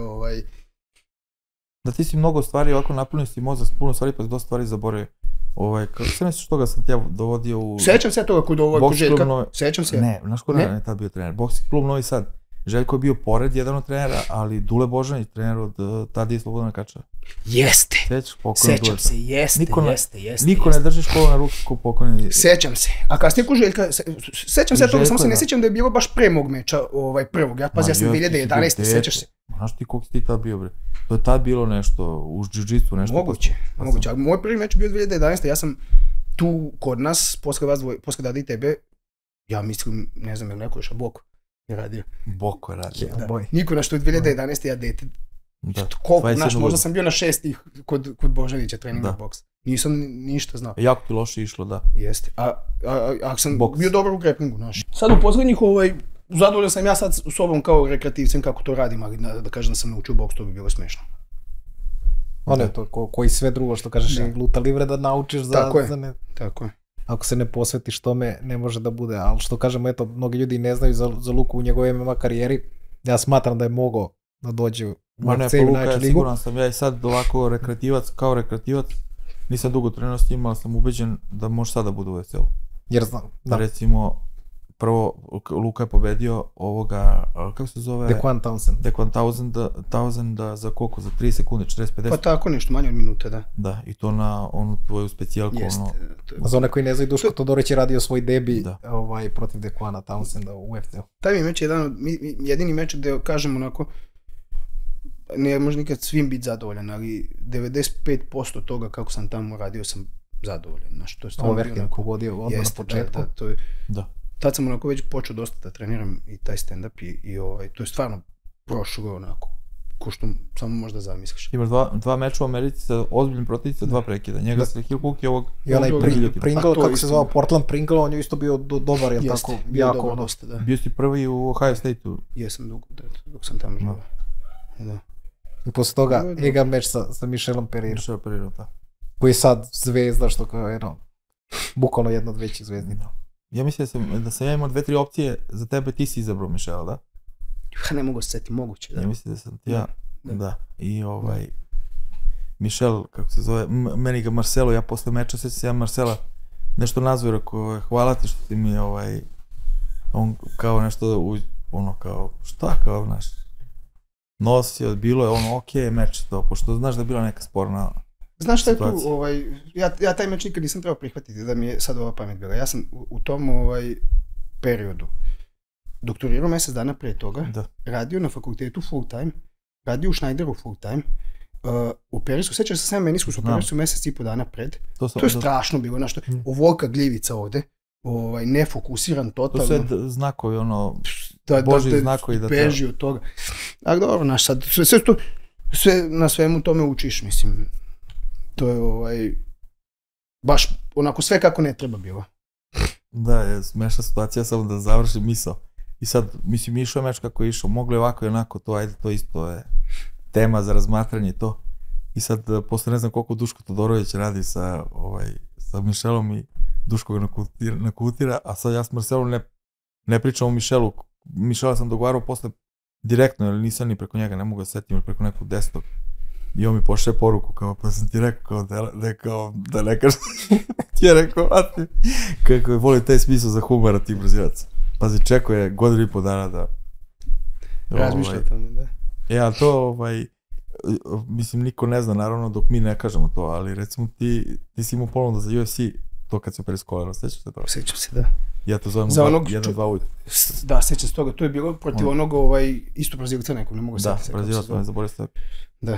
Da ti si mnogo stvari, ovako napunio si mozak, puno stvari, pa si dosta stvari zaboravio. Kako se misliš toga sam te ja dovodio u... Sećam se toga kod Željka, sećam se. Ne, znaš ko je tad bio trener, Boks klub Novi Sad. Željko je bio pored jedan od trenera, ali Dule Božanić, trener od Tadije Slobodana Kačara. Jeste. Sećam se, jeste. Niko ne drži školu na ruku ko pokojni. Sećam se. A kasnije ko Željka, sećam se toga, samo se ne sjećam da je bilo baš pre mog meča prvog. Ja sam 2011. Sećaš se. Znaš ti koliko si ti tad bio, bre? To je tad bilo nešto, u jiu-jitsu nešto. Moguće. Moj prvi meč bio 2011. Ja sam tu kod nas, posle Dada i tebe, ja mislim, ne znam, je neko još Boko je radio. Boko je radio. Niko što je 2011. ja dete. Koliko, možda sam bio na 6 kod Božanića treninga boks. Nisam ništa znao. Jako ti loše išlo, da. Jeste. A sam bio dobar u grapplingu, znaš. Sad u poslednjih zadovoljan sam ja sad s sobom kao rekreativcem kako to radim, ali da kažem da sam naučio boks, to bi bilo smešno. Ono je to, koji sve drugo što kažeš i luta livre da naučiš za... Tako je. Ako se ne posvetiš tome, ne može da bude. Ali što kažemo, eto, mnogi ljudi ne znaju za Luku u njegove MMA karijeri. Ja smatram da je mogao da dođe u UFC-u najjaču ligu. Siguran sam, ja i sad ovako kao rekreativac, nisam dugo trenirao s njima, ali sam ubeđen da može sada bude u UFC-u. Jer znam, da. Recimo, prvo, Luka je pobedio ovoga, kako se zove? Dequan Townsend za koliko? Za 3 sekunde, 40-50? Pa tako nešto, manje od minute, da. Da, i to na onu tvoju specijalku. Za one koji ne znaju, Duško Todorić je radio svoj debi protiv Dequana Townsenda u UFC-u. Taj mi meč je jedini meč gde kažem onako, ne može nikad svim biti zadovoljan, ali 95% toga kako sam tamo radio sam zadovoljan. Ovo Verkin pogodio odmah na početku. Da. Tad sam onako već počeo dosta da treniram i taj stand-up i to je stvarno prošlo onako, ko što samo možda zamisliš. Imaš dva meča u Americi sa ozbiljnim protivnicima, 2 prekida. Njega se Hill Cook i ovog... I onaj Pringle, kako se zvao, Portland Pringle, on je isto bio dobar, je tako? Jeste, bio dobar dosta, da. Bio si prvi u Ohio State-u. Jesam dok sam tamo živao. Da. I posle toga Egan meč sa Michelom Pereirom. Michel Pereiro, da. Koji je sad zvezda, što kao jedno, bukvalno jedna od većih zvezdnika. Ja mislim da sam ja imao 2-3 opcije za tebe, ti si izabrao Michela, da? Ne mogu se setiti, moguće, da. Ja mislim da sam ti ja, da. I Michel, kako se zove, meni ga Marcelo, ja posle meča se ja Marcela nešto nazvao, rekao, hvala ti što ti mi on kao nešto, kao, šta kao, znaš, nosio, bilo je ono okej meč to, pošto znaš da je bila neka sporna. Znaš šta je tu, ja taj meč nikad nisam trebao prihvatiti da mi je sad ova pamet bila. Ja sam u tom periodu doktorirao mjesec dana prije toga, radio na fakultetu full time, radio u Schneideru full time, u Perisku, sećaš se sam meniskus u Perisku mjesec i po dana pred. To je strašno bilo, znaš, ovolika gljivica ovde, nefokusiran totalno. To sve znakovi, Božji znakovi da beži od toga. Ali dobro, znaš, sad, sve na svemu tome učiš, mislim. To je baš onako sve kako ne treba bilo. Da, je smešna situacija, samo da završim misao. I sad, mislim, išao je meč kako je išao, moglo je ovako i onako, to, ajde, to isto je tema za razmatranje to. I sad, posle ne znam koliko Duško Todorović radi sa Mišelom i Duško ga nakutira, a sad ja s Marcelom ne pričam o Mišelu. Mišela sam dogovarao posle direktno, jer nisam ni preko njega, ne mogu da setim, ili preko nekog desnog. I on mi pošle poruku, kao, pa sam ti rekao da ne kažem. Ti je rekao, a ti, kako je voli taj smisao za humora tih Brazilaca. Pazi, čeko je 1,5 godina da razmišlja tamo, da. Ali to, mislim, niko ne zna, naravno, dok mi ne kažemo to, ali recimo ti si imao ponudu za UFC, to kad se preskoleno, sećaš se toga? Sećam se, da. Ja to zovem 1-2 ujutru. Da, sećam se toga, to je bilo protiv onog isto Brazilca nekog, ne mogu setiti. Da, Brazilac, on je zaboravio se. Da.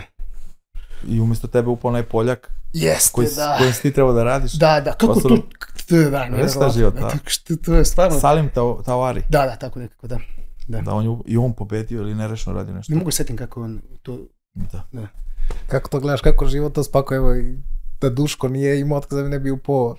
I umjesto tebe upao onaj Poljak, kojim si ti trebao da radiš. Da, kako to, Resta život, da. To je stvarno... Salim Tawari. Da, tako nekako, da. Da, on pobedio ili nerešno radio nešto. Ne mogu setim kako on to... Da. Kako to gledaš, kako život to spako, evo, da Duško nije imao otkaza, ne bi upao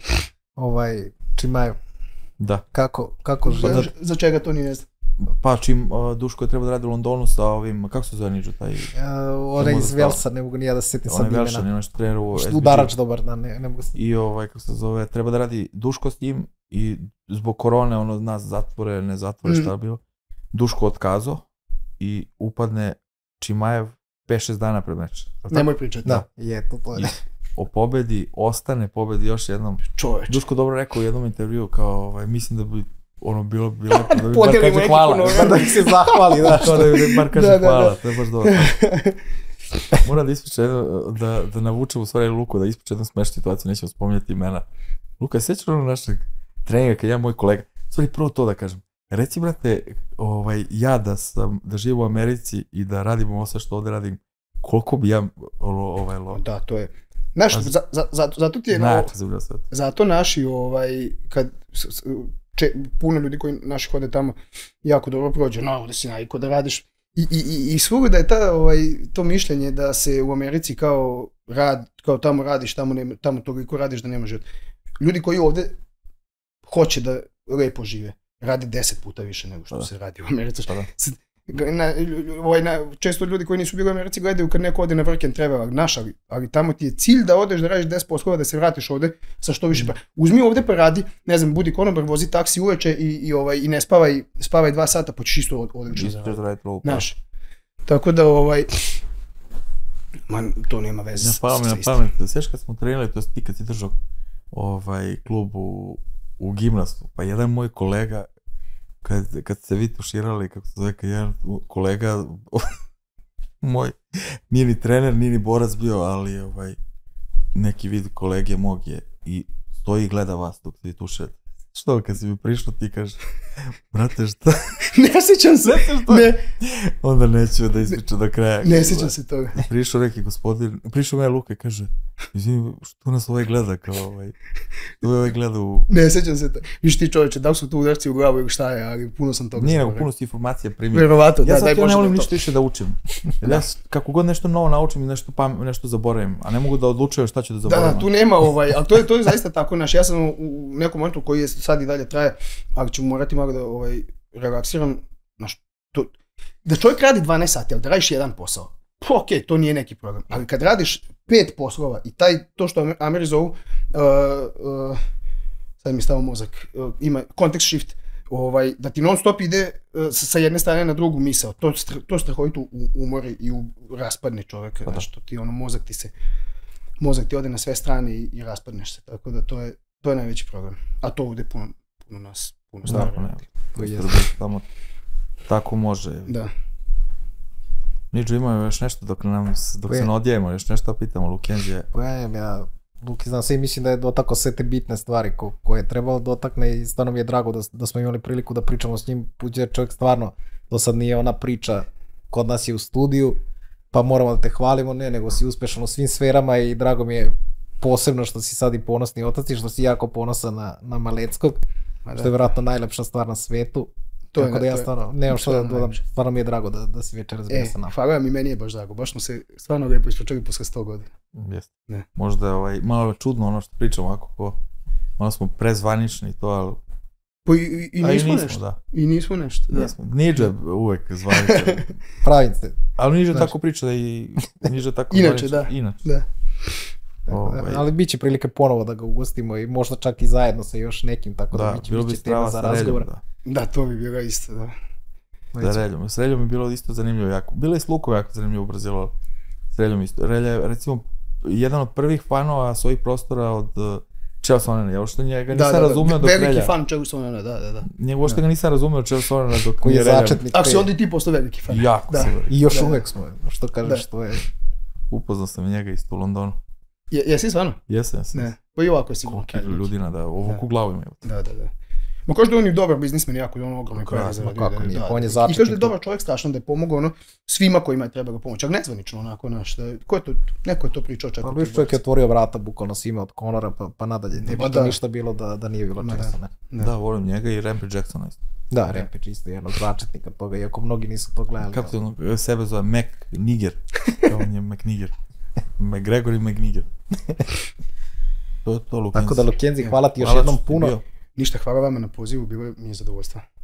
Čimaju. Da. Kako život? Za čega to nije znam? Pa čim Duško je trebao da radi u Londonu sa ovim, kako se zove Niđu taj? Onaj iz Velsa, ne mogu ni ja da se setim sad imena. Onaj Velša, nešto trener u SBG. Udarač dobar, da, ne mogu se... I kako se zove, treba da radi Duško s njim i zbog korone, nas zatvore, ne zatvore, šta je bilo. Duško otkazao i upadne Čimajev 5-6 dana pred meč. Nemoj pričati. Da, je, to je. O pobedi, pobedi još jednom. Čoveč. Duško dobro rekao u jednom intervju, kao, mislim da bi bilo lepo da bi bar kaže hvala. Da bi se zahvali, da. Da bi bar kaže hvala, to je baš dobro. Moram da ispričam da navučem u stvari Luku, da ispričam jednu smešnu situaciju, nećemo spominjati imena. Luka, sjećaš ono našeg treninga kad ja moj kolega, stvari prvo to da kažem, reci brate, ja da živim u Americi i da radim ovo sve što ovdje radim, koliko bi ja Da, to je. Znaš, zato ti je... Zato naši, kad puno ljudi koji naši hode tamo jako dobro prođe, ovdje si navikao da radiš. I svugdje da je to mišljenje da se u Americi kao tamo radiš, tamo toliko radiš da nema život. Ljudi koji ovdje hoće da lepo žive, radi 10 puta više nego što se radi u Americi. Često ljudi koji nisu bili u Americi gledaju kad neko ode na work and travel, ali tamo ti je cilj da odeš da radiš 10 poslova, da se vratiš ovdje sa što više. Uzmi ovdje pa radi, ne znam, budi konobar, vozi taksi uveče i ne spavaj 2 sata, pa ćeš isto odlično zaraditi. Tako da to nema veze. Na pamet, sješ kad smo trenirali, to je ti kad si držao klub u gimnastu, pa jedan moj kolega kad se vi tuširali, kako se zove, kad jedan kolega moj, nije ni trener, nije ni borac bio, ali neki vid kolege mog je i stoji i gleda vas dok se vi tuširate. Što, kad si mi prišao, ti kaže, brate, šta? Ne sjećam se, ne. Onda neću da ispričam do kraja. Ne sjećam se toga. Prišao neki gospodin, prišao me Luka i kaže, izvini, što nas gleda, kao što gleda u... Ne sjećam se toga. Viš ti čovječe, da li su tu udarci u glavu ili šta je, ali puno sam toga zaboravio. Nije, puno si informacija primio. Verovatno, da, daj Bože. Ja ne volim ništa više da učim. Ja kako god nešto novo naučim i nešto zaboravim, a ne mogu da odlučujem šta ću da zaboravim. Da, tu nema, ali to je zaista tako, ja sam u nekom momentu koji je sad i dalje traje, ali ću morati malo da relaksiram, da čovjek radi 12 sati, ali da radiš jedan posao, ok, to nije neki problem, ali kad radiš 5 poslova i to što Ameri zovu, sad mi stavo mozak, ima context shift, da ti non stop ide sa jedne strane na drugu misao, to strahovito umori i raspadne čovjeka, što ti mozak ti ode na sve strane i raspadneš se, tako da to je najveći problem, a to ovdje puno nas, puno stvari. Tamo tako može. Da. Niđu, imamo još nešto dok se ne odjevimo, još nešto pitamo Lukenzije. Ja Luki znam se i mislim da je dotakao sve te bitne stvari koje je trebalo dotakne i stvarno mi je drago da smo imali priliku da pričamo s njim, jer čovjek stvarno do sad nije ona priča kod nas je u studiju, pa moramo da te hvalimo, nego si uspešan u svim sferama i drago mi je posebno što si sad i ponosni otac i što si jako ponosan na Maleckog, što je vjerojatno najlepša stvar na svetu. Tako da ja stvarno, nemam što da dodam, stvarno mi je drago da si večeras bio sa nama. Hvala mi, meni je baš drago, baš smo se stvarno lijepo ispočeli posle 100 godina. Jeste. Možda je malo čudno ono što pričamo, malo smo prezvanični to, ali Pa i A nismo nismo, nešto. da. I nismo nešto, da. Nismo. Niđe uvek zvanično. Pravim se. Ali Niđe Znači. tako priča da i Niđe tako Inače, zvanično. da. Inače. Da. Ali bit će prilike ponovo da ga ugostimo i možda čak i zajedno sa još nekim, tako da, Da, bilo bi biće tema strava za sa Reljom, razgovor. da. Da, to bi bilo isto, da. Sa Reljom. S Reljom je bilo isto zanimljivo jako. Bilo je s Lukom jako zanimljivo u Brazilu, ali s Reljom isto. Relja je, recimo, jedan od prvih fanova svojih prostora od Čeo Sonena. Ja uopšte njega nisam razumeo dok Relja. Veliki fan Čeo Sonena, da. Njega uopšte ga nisam razumeo Čeo Sonena dok Koji nije je Relja. začetnik. Ako si onda i ti postao veliki fan. Jako Da. sam. I još Da. uvek smo, što kažeš, to je... Upoznao sam njega isto u Londonu. Jesi stvarno? Jesam. Ne. Pa i ovako je sigurno. Koliko ljudina da ovoku glavu imaju. Da. Ma kažu da on je dobar biznismen, jako je ono ogromno koje je Krasno, zaradio. kako nije, Da. on je I začetnik kaže da je toga. dobar čovjek, strašno da je pomogao ono svima kojima je treba ga pomoći, ali nezvanično onako, znaš, ko je to, neko je to pričao čak. Pa u Luis toj čovjek je boci. otvorio vrata bukvalno svima od Conora pa nadalje. Ne bi Pa to da. ništa bilo da nije bilo Ma često, ne? Da. Da, volim njega i Rampage Jacksona isto. Da, Rampage isto je jedan od začetnika toga, iako mnogi nisu to gledali. Kako se ono sebe zove? McNiger. On je McNiger. McGregor i McNiger. To je to, Lukenzi. Tako da, Lukenzi, hvala ti još Hvala jednom što si puno. bio. Ništa, hvala vama na pozivu, bilo mi je zadovoljstvo.